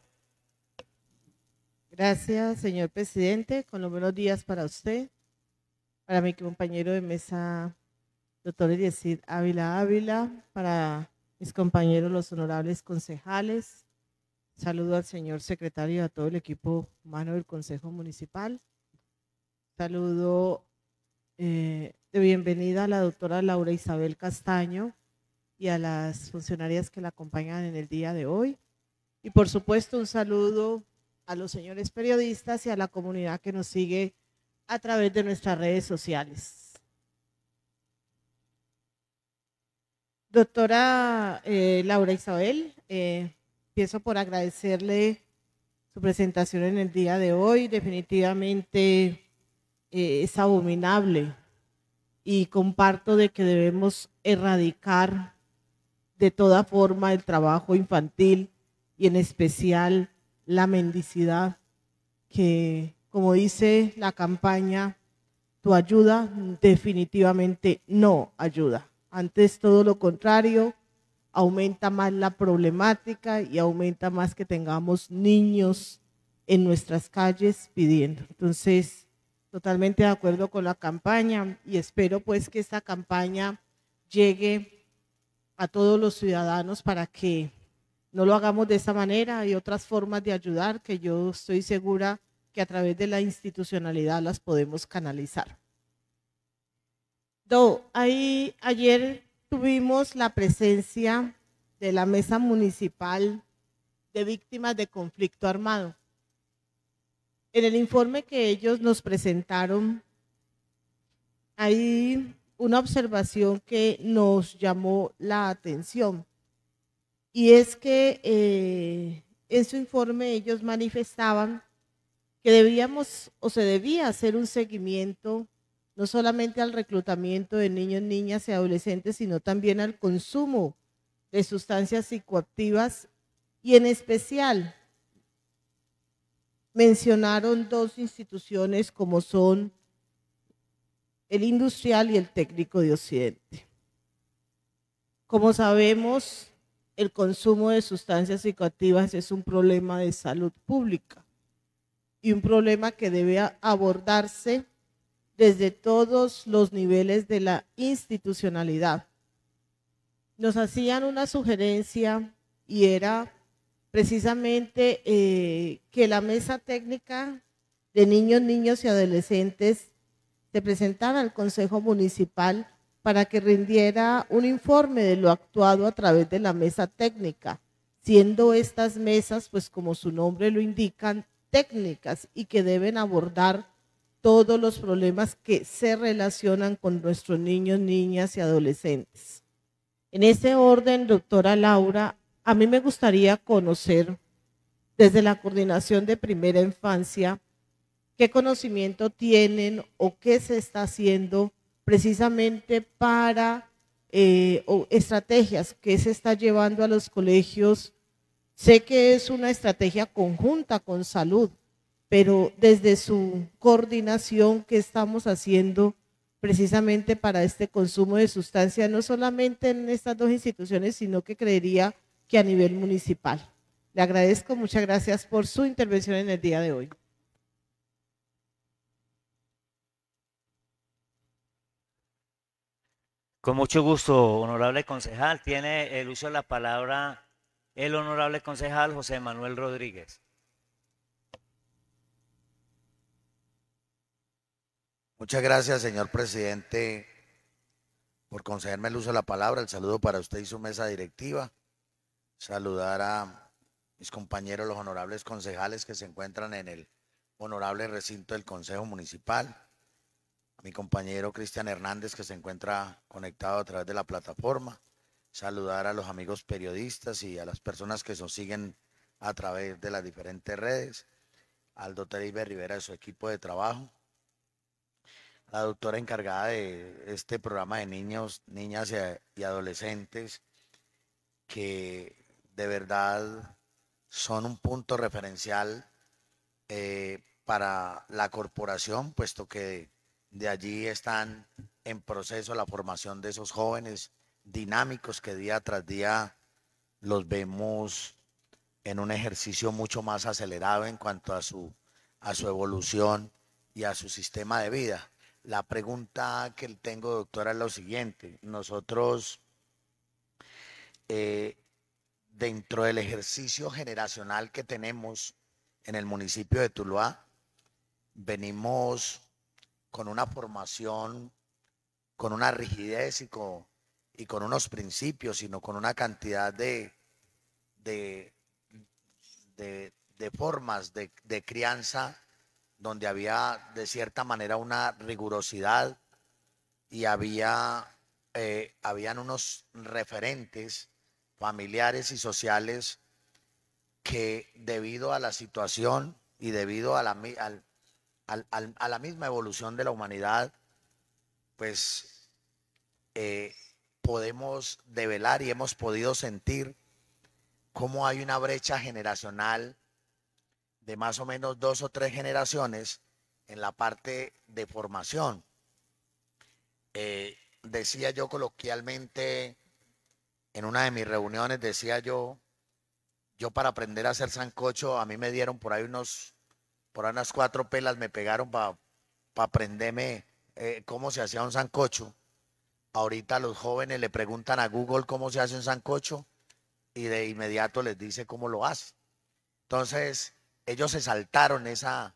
S6: Gracias, señor presidente. Con los buenos días para usted, para mi compañero de mesa, doctor Eliezer Ávila, para mis compañeros, los honorables concejales. Saludo al señor secretario y a todo el equipo humano del Consejo Municipal. Saludo de bienvenida a la doctora Laura Isabel Castaño y a las funcionarias que la acompañan en el día de hoy. Y por supuesto un saludo a los señores periodistas y a la comunidad que nos sigue a través de nuestras redes sociales. Doctora Laura Isabel, empiezo por agradecerle su presentación en el día de hoy. Definitivamente es abominable y comparto de que debemos erradicar de toda forma el trabajo infantil y en especial la mendicidad, que como dice la campaña, tu ayuda definitivamente no ayuda. Antes todo lo contrario, aumenta más la problemática y aumenta más que tengamos niños en nuestras calles pidiendo. Entonces, totalmente de acuerdo con la campaña y espero pues que esta campaña llegue a todos los ciudadanos para que no lo hagamos de esa manera. Hay otras formas de ayudar que yo estoy segura que a través de la institucionalidad las podemos canalizar. Ayer tuvimos la presencia de la Mesa Municipal de Víctimas de Conflicto Armado. En el informe que ellos nos presentaron, hay una observación que nos llamó la atención, y es que en su informe ellos manifestaban que debíamos o se debía hacer un seguimiento no solamente al reclutamiento de niños, niñas y adolescentes, sino también al consumo de sustancias psicoactivas, y en especial mencionaron dos instituciones como son el Industrial y el Técnico de Occidente. Como sabemos, el consumo de sustancias psicoactivas es un problema de salud pública y un problema que debe abordarse desde todos los niveles de la institucionalidad. Nos hacían una sugerencia y era precisamente que la mesa técnica de niños, niñas y adolescentes se presentara al Consejo Municipal para que rindiera un informe de lo actuado a través de la mesa técnica, siendo estas mesas, pues como su nombre lo indican, técnicas y que deben abordar todos los problemas que se relacionan con nuestros niños, niñas y adolescentes. En ese orden, doctora Laura, a mí me gustaría conocer desde la Coordinación de Primera Infancia qué conocimiento tienen o qué se está haciendo precisamente para o estrategias que se está llevando a los colegios. Sé que es una estrategia conjunta con salud, pero desde su coordinación, ¿qué estamos haciendo precisamente para este consumo de sustancias, no solamente en estas dos instituciones, sino que creería que a nivel municipal? Le agradezco, muchas gracias por su intervención en el día de hoy.
S1: Con mucho gusto, honorable concejal. Tiene el uso de la palabra el honorable concejal José Manuel Rodríguez.
S7: Muchas gracias, señor presidente, por concederme el uso de la palabra. El saludo para usted y su mesa directiva. Saludar a mis compañeros, los honorables concejales que se encuentran en el honorable recinto del Consejo Municipal. A mi compañero Cristian Hernández, que se encuentra conectado a través de la plataforma. Saludar a los amigos periodistas y a las personas que nos siguen a través de las diferentes redes. Al doctor Iber Rivera y su equipo de trabajo. La doctora encargada de este programa de niños, niñas y adolescentes, que de verdad son un punto referencial para la corporación, puesto que de allí están en proceso la formación de esos jóvenes dinámicos que día tras día los vemos en un ejercicio mucho más acelerado en cuanto a su evolución y a su sistema de vida. La pregunta que tengo, doctora, es lo siguiente. Nosotros, dentro del ejercicio generacional que tenemos en el municipio de Tuluá, venimos con una formación, con una rigidez y con unos principios, sino con una cantidad de formas de crianza donde había de cierta manera una rigurosidad y habían unos referentes familiares y sociales que debido a la situación y debido a a la misma evolución de la humanidad, pues podemos develar y hemos podido sentir cómo hay una brecha generacional de más o menos 2 o 3 generaciones en la parte de formación. Decía yo coloquialmente en una de mis reuniones, decía yo para aprender a hacer sancocho, a mí me dieron por ahí unas 4 pelas, me pegaron para aprenderme cómo se hacía un sancocho. Ahorita los jóvenes le preguntan a Google cómo se hace un sancocho y de inmediato les dice cómo lo hace. Entonces, ellos se saltaron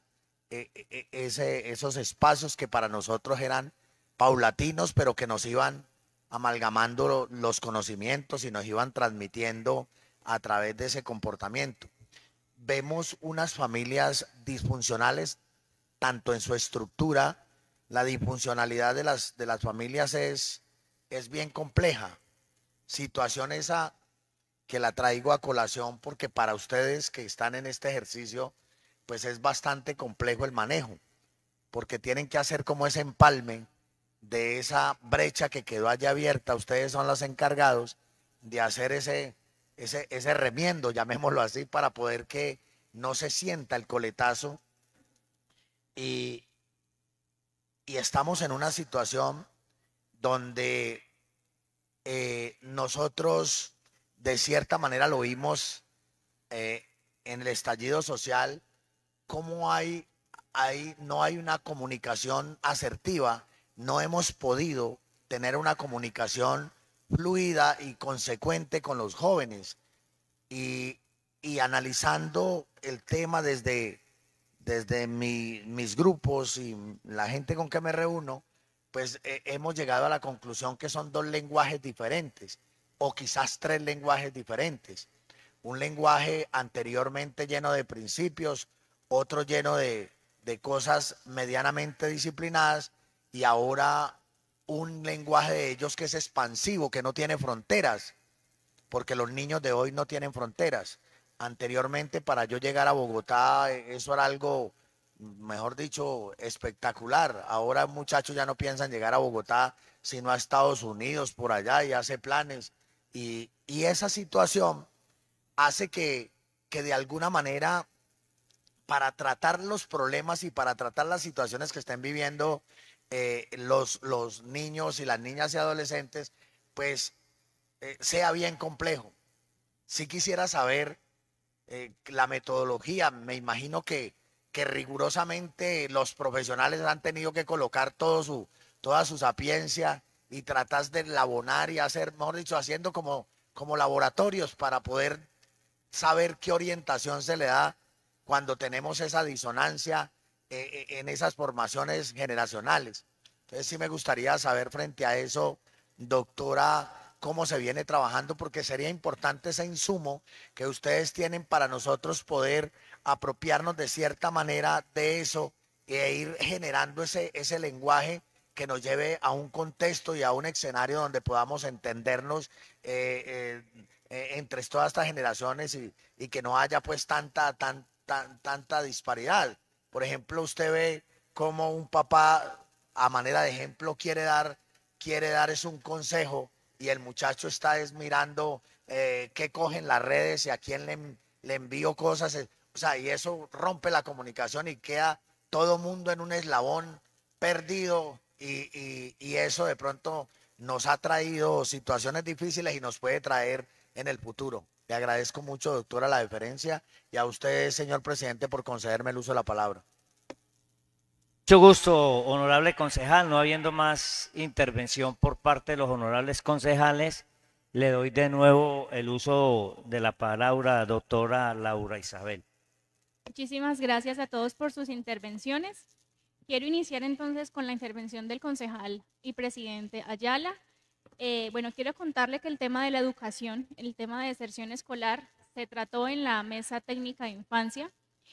S7: esos espacios que para nosotros eran paulatinos, pero que nos iban amalgamando los conocimientos y nos iban transmitiendo a través de ese comportamiento. Vemos unas familias disfuncionales, tanto en su estructura, la disfuncionalidad de las familias es bien compleja. Situación esa que la traigo a colación porque para ustedes que están en este ejercicio, pues es bastante complejo el manejo, porque tienen que hacer como ese empalme de esa brecha que quedó allá abierta. Ustedes son los encargados de hacer ese remiendo, llamémoslo así, para poder que no se sienta el coletazo. Y estamos en una situación donde nosotros de cierta manera lo vimos en el estallido social, cómo no hay una comunicación asertiva, no hemos podido tener una comunicación fluida y consecuente con los jóvenes. Y analizando el tema desde mis grupos y la gente con que me reúno, pues hemos llegado a la conclusión que son 2 lenguajes diferentes o quizás 3 lenguajes diferentes. Un lenguaje anteriormente lleno de principios, otro lleno de cosas medianamente disciplinadas y ahora un lenguaje de ellos que es expansivo, que no tiene fronteras, porque los niños de hoy no tienen fronteras. Anteriormente, para yo llegar a Bogotá, eso era algo, mejor dicho, espectacular. Ahora muchachos ya no piensan llegar a Bogotá, sino a Estados Unidos, por allá, y hace planes. Y esa situación hace que de alguna manera, para tratar los problemas y para tratar las situaciones que estén viviendo los niños y las niñas y adolescentes, pues sea bien complejo. Sí quisiera saber la metodología. Me imagino que rigurosamente los profesionales han tenido que colocar toda su sapiencia y tratar de elaborar y hacer, mejor dicho, haciendo como laboratorios para poder saber qué orientación se le da cuando tenemos esa disonancia en esas formaciones generacionales. Entonces sí me gustaría saber frente a eso, doctora, cómo se viene trabajando, porque sería importante ese insumo que ustedes tienen para nosotros poder apropiarnos de cierta manera de eso e ir generando ese lenguaje que nos lleve a un contexto y a un escenario donde podamos entendernos entre todas estas generaciones y que no haya pues tanta disparidad. Por ejemplo, usted ve cómo un papá, a manera de ejemplo, quiere dar es un consejo y el muchacho está mirando qué cogen las redes y a quién le envío cosas. O sea, y eso rompe la comunicación y queda todo mundo en un eslabón perdido y eso de pronto nos ha traído situaciones difíciles y nos puede traer en el futuro. Le agradezco mucho, doctora, la deferencia y a usted, señor presidente, por concederme el uso de la palabra.
S1: Mucho gusto, honorable concejal. No habiendo más intervención por parte de los honorables concejales, le doy de nuevo el uso de la palabra a doctora Laura Isabel.
S5: Muchísimas gracias a todos por sus intervenciones. Quiero iniciar entonces con la intervención del concejal y presidente Ayala. Bueno, quiero contarle que el tema de la educación, el tema de deserción escolar, se trató en la Mesa Técnica de Infancia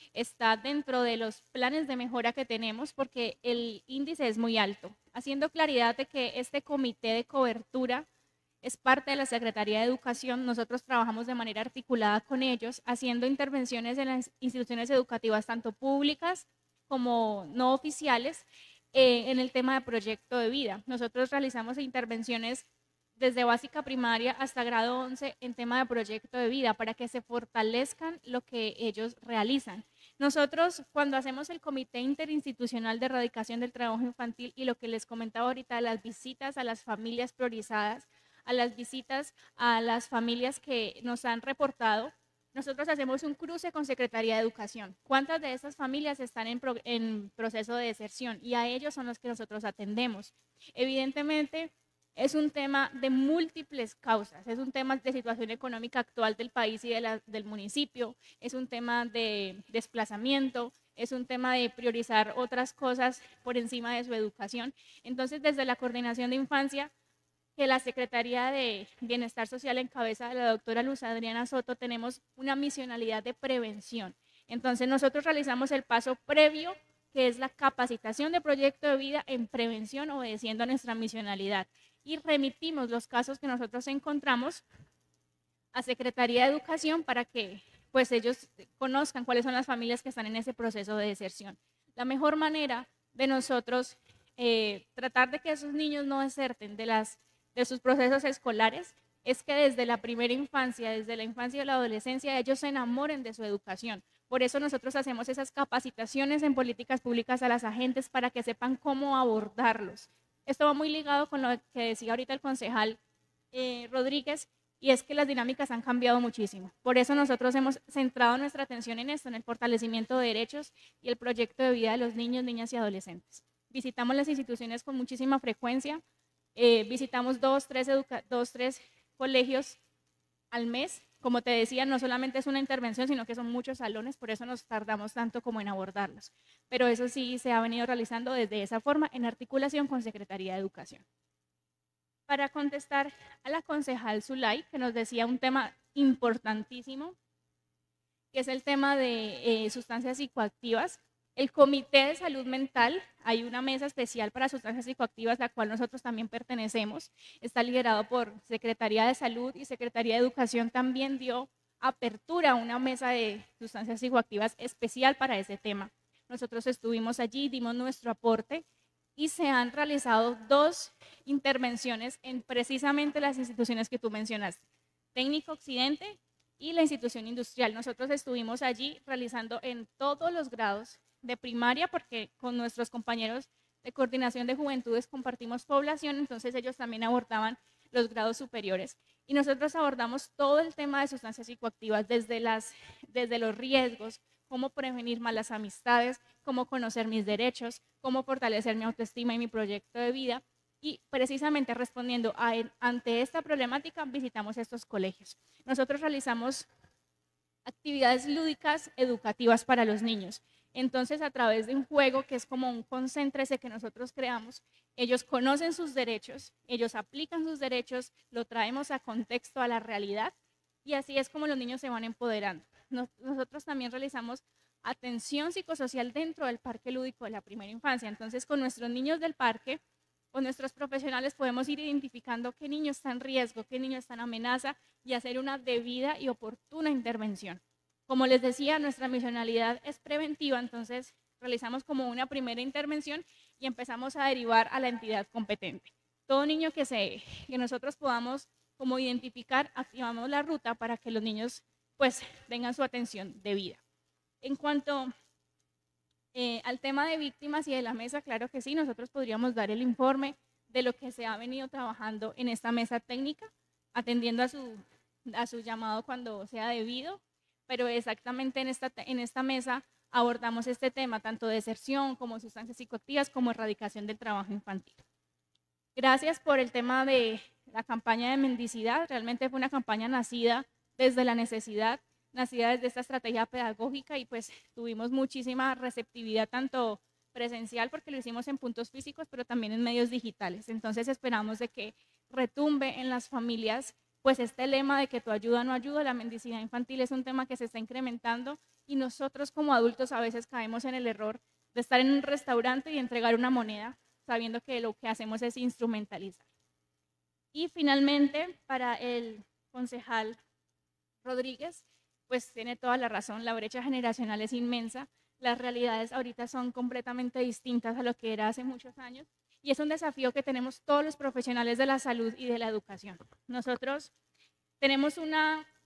S5: está dentro de los planes de mejora que tenemos porque el índice es muy alto, haciendo claridad de que este comité de cobertura es parte de la Secretaría de Educación. Nosotros trabajamos de manera articulada con ellos, haciendo intervenciones en las instituciones educativas, tanto públicas como no oficiales, en el tema de proyecto de vida. Nosotros realizamos intervenciones desde básica primaria hasta grado 11 en tema de proyecto de vida para que se fortalezcan lo que ellos realizan. Nosotros cuando hacemos el Comité Interinstitucional de Erradicación del Trabajo Infantil y lo que les comentaba ahorita, las visitas a las familias priorizadas, a las visitas a las familias que nos han reportado, nosotros hacemos un cruce con Secretaría de Educación. ¿Cuántas de esas familias están en proceso de deserción? Y a ellos son los que nosotros atendemos. Evidentemente, es un tema de múltiples causas, es un tema de situación económica actual del país y del municipio, es un tema de desplazamiento, es un tema de priorizar otras cosas por encima de su educación. Entonces, desde la Coordinación de Infancia, que la Secretaría de Bienestar Social en cabeza de la doctora Luz Adriana Soto, tenemos una misionalidad de prevención. Entonces, nosotros realizamos el paso previo, que es la capacitación de proyecto de vida en prevención, obedeciendo a nuestra misionalidad. Y remitimos los casos que nosotros encontramos a Secretaría de Educación para que pues ellos conozcan cuáles son las familias que están en ese proceso de deserción. La mejor manera de nosotros tratar de que esos niños no deserten de sus procesos escolares es que desde la primera infancia, desde la infancia y la adolescencia, ellos se enamoren de su educación. Por eso nosotros hacemos esas capacitaciones en políticas públicas a las agentes para que sepan cómo abordarlos. Esto va muy ligado con lo que decía ahorita el concejal Rodríguez, y es que las dinámicas han cambiado muchísimo. Por eso nosotros hemos centrado nuestra atención en esto, en el fortalecimiento de derechos y el proyecto de vida de los niños, niñas y adolescentes. Visitamos las instituciones con muchísima frecuencia, visitamos dos, tres colegios al mes. Como te decía, no solamente es una intervención, sino que son muchos salones, por eso nos tardamos tanto como en abordarlos. Pero eso sí se ha venido realizando desde esa forma, en articulación con Secretaría de Educación. Para contestar a la concejal Zulay, que nos decía un tema importantísimo, que es el tema de sustancias psicoactivas. El Comité de Salud Mental, hay una mesa especial para sustancias psicoactivas, la cual nosotros también pertenecemos, está liderado por Secretaría de Salud y Secretaría de Educación también dio apertura a una mesa de sustancias psicoactivas especial para ese tema. Nosotros estuvimos allí, dimos nuestro aporte y se han realizado 2 intervenciones en precisamente las instituciones que tú mencionaste, Técnico Occidente y la institución industrial. Nosotros estuvimos allí realizando en todos los grados de primaria, porque con nuestros compañeros de coordinación de juventudes compartimos población, entonces ellos también abordaban los grados superiores. Y nosotros abordamos todo el tema de sustancias psicoactivas, desde los riesgos, cómo prevenir malas amistades, cómo conocer mis derechos, cómo fortalecer mi autoestima y mi proyecto de vida. Y precisamente respondiendo ante esta problemática, visitamos estos colegios. Nosotros realizamos actividades lúdicas educativas para los niños. Entonces, a través de un juego que es como un concéntrese que nosotros creamos, ellos conocen sus derechos, ellos aplican sus derechos, lo traemos a contexto, a la realidad, y así es como los niños se van empoderando. Nosotros también realizamos atención psicosocial dentro del parque lúdico de la primera infancia. Entonces, con nuestros niños del parque, con nuestros profesionales podemos ir identificando qué niño está en riesgo, qué niño está en amenaza y hacer una debida y oportuna intervención. Como les decía, nuestra misionalidad es preventiva, entonces realizamos como una primera intervención y empezamos a derivar a la entidad competente. Todo niño que nosotros podamos como identificar, activamos la ruta para que los niños pues tengan su atención debida. En cuanto al tema de víctimas y de la mesa, claro que sí, nosotros podríamos dar el informe de lo que se ha venido trabajando en esta mesa técnica, atendiendo a su llamado cuando sea debido, pero exactamente en esta mesa abordamos este tema, tanto deserción como sustancias psicoactivas, como erradicación del trabajo infantil. Gracias por el tema de la campaña de mendicidad, realmente fue una campaña nacida desde la necesidad, nacida desde esta estrategia pedagógica y pues tuvimos muchísima receptividad tanto presencial porque lo hicimos en puntos físicos, pero también en medios digitales. Entonces esperamos de que retumbe en las familias pues este lema de que tu ayuda no ayuda, la mendicidad infantil es un tema que se está incrementando y nosotros como adultos a veces caemos en el error de estar en un restaurante y entregar una moneda sabiendo que lo que hacemos es instrumentalizar. Y finalmente, para el concejal Rodríguez, pues tiene toda la razón, la brecha generacional es inmensa, las realidades ahorita son completamente distintas a lo que era hace muchos años y es un desafío que tenemos todos los profesionales de la salud y de la educación. Nosotros tenemos un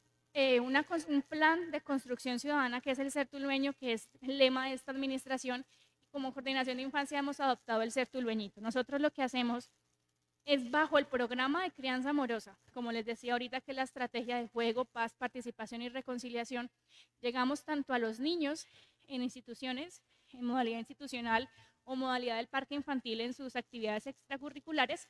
S5: plan de construcción ciudadana que es el Ser Tulueño, que es el lema de esta administración. Como Coordinación de Infancia hemos adoptado el Ser Tulueñito. Nosotros lo que hacemos es bajo el programa de crianza amorosa, como les decía ahorita, que es la estrategia de juego, paz, participación y reconciliación. Llegamos tanto a los niños en instituciones, en modalidad institucional o modalidad del parque infantil en sus actividades extracurriculares,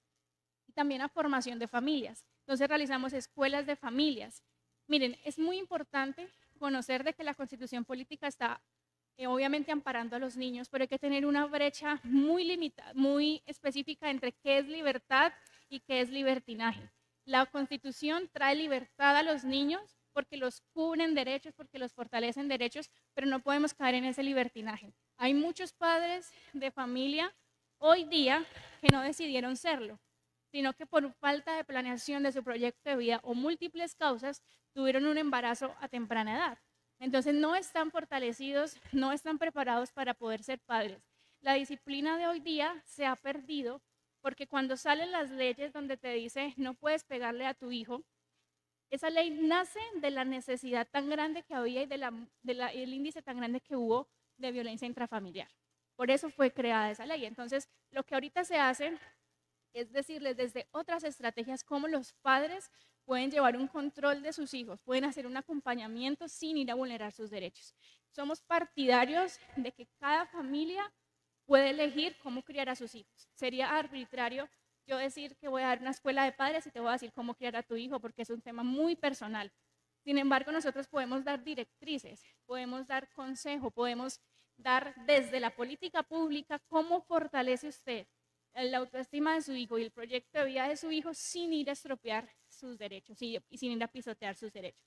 S5: y también a formación de familias. Entonces realizamos escuelas de familias. Miren, es muy importante conocer de que la Constitución Política está obviamente amparando a los niños, pero hay que tener una brecha muy limitada, muy específica entre qué es libertad y qué es libertinaje. La Constitución trae libertad a los niños porque los cubren derechos, porque los fortalecen derechos, pero no podemos caer en ese libertinaje. Hay muchos padres de familia hoy día que no decidieron serlo, sino que por falta de planeación de su proyecto de vida o múltiples causas tuvieron un embarazo a temprana edad. Entonces no están fortalecidos, no están preparados para poder ser padres. La disciplina de hoy día se ha perdido porque cuando salen las leyes donde te dice no puedes pegarle a tu hijo, esa ley nace de la necesidad tan grande que había y del índice tan grande que hubo de violencia intrafamiliar. Por eso fue creada esa ley. Entonces, lo que ahorita se hace es decirles desde otras estrategias cómo los padres pueden llevar un control de sus hijos, pueden hacer un acompañamiento sin ir a vulnerar sus derechos. Somos partidarios de que cada familia puede elegir cómo criar a sus hijos. Sería arbitrario yo decir que voy a dar una escuela de padres y te voy a decir cómo criar a tu hijo, porque es un tema muy personal. Sin embargo, nosotros podemos dar directrices, podemos dar consejo, podemos dar desde la política pública cómo fortalece usted la autoestima de su hijo y el proyecto de vida de su hijo sin ir a estropear sus derechos y sin ir a pisotear sus derechos.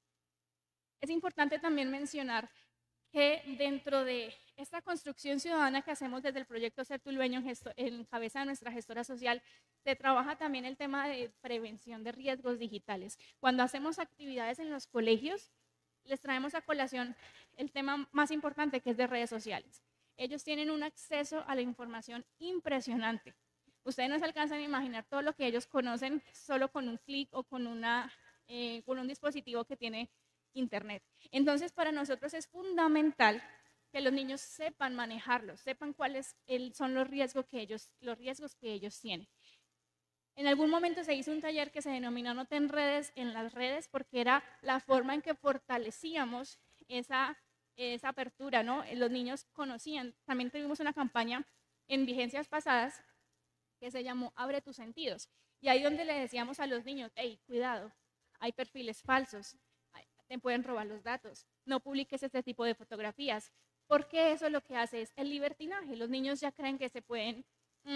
S5: Es importante también mencionar que dentro de esta construcción ciudadana que hacemos desde el proyecto Ser Tulueño en cabeza de nuestra gestora social, se trabaja también el tema de prevención de riesgos digitales. Cuando hacemos actividades en los colegios, les traemos a colación el tema más importante, que es de redes sociales. Ellos tienen un acceso a la información impresionante. Ustedes no se alcanzan a imaginar todo lo que ellos conocen solo con un clic o con un dispositivo que tiene internet. Entonces, para nosotros es fundamental que los niños sepan manejarlos, sepan cuáles son los riesgos que ellos tienen. En algún momento se hizo un taller que se denominó No te enredes en las redes, porque era la forma en que fortalecíamos esa apertura, ¿no? Los niños conocían. También tuvimos una campaña en vigencias pasadas que se llamó Abre tus sentidos. Y ahí donde le decíamos a los niños, hey, cuidado, hay perfiles falsos, te pueden robar los datos, no publiques este tipo de fotografías, porque eso lo que hace es el libertinaje. Los niños ya creen que se pueden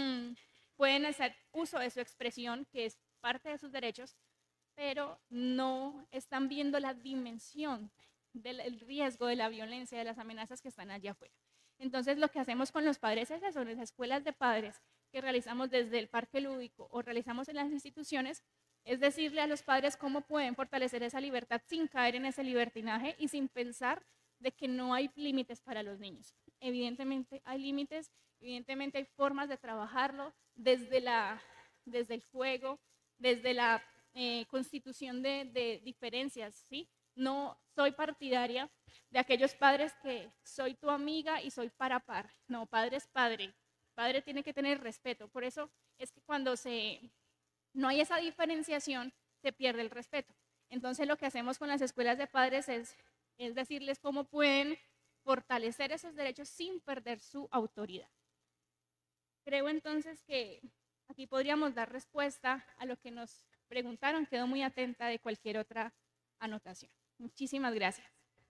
S5: hacer uso de su expresión, que es parte de sus derechos, pero no están viendo la dimensión del riesgo, de la violencia, de las amenazas que están allá afuera. Entonces, lo que hacemos con los padres es eso, en las escuelas de padres que realizamos desde el parque lúdico o realizamos en las instituciones, es decirle a los padres cómo pueden fortalecer esa libertad sin caer en ese libertinaje y sin pensar de que no hay límites para los niños. Evidentemente hay límites, evidentemente hay formas de trabajarlo desde el juego, desde la constitución de diferencias, ¿sí? No soy partidaria de aquellos padres que soy tu amiga y soy para par. No, padre es padre. Padre tiene que tener respeto. Por eso es que cuando no hay esa diferenciación, se pierde el respeto. Entonces lo que hacemos con las escuelas de padres es decirles cómo pueden fortalecer esos derechos sin perder su autoridad. Creo entonces que aquí podríamos dar respuesta a lo que nos preguntaron. Quedo muy atenta de cualquier otra anotación. Muchísimas gracias.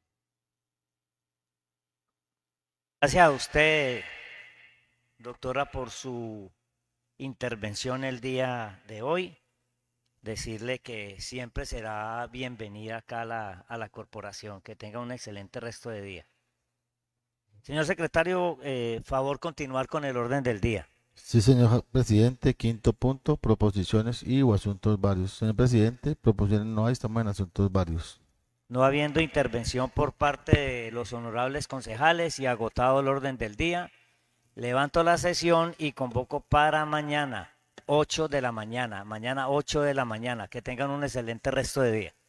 S1: Gracias a usted, doctora, por su intervención el día de hoy. decirle que siempre será bienvenida acá a la corporación, que tenga un excelente resto de día. Señor secretario, favor continuar con el orden del día.
S2: Sí, señor presidente. Quinto punto, proposiciones y o asuntos varios. Señor presidente, proposiciones no hay, estamos en asuntos varios.
S1: No habiendo intervención por parte de los honorables concejales y agotado el orden del día, levanto la sesión y convoco para mañana, 8 de la mañana. Mañana 8 de la mañana. Que tengan un excelente resto de día.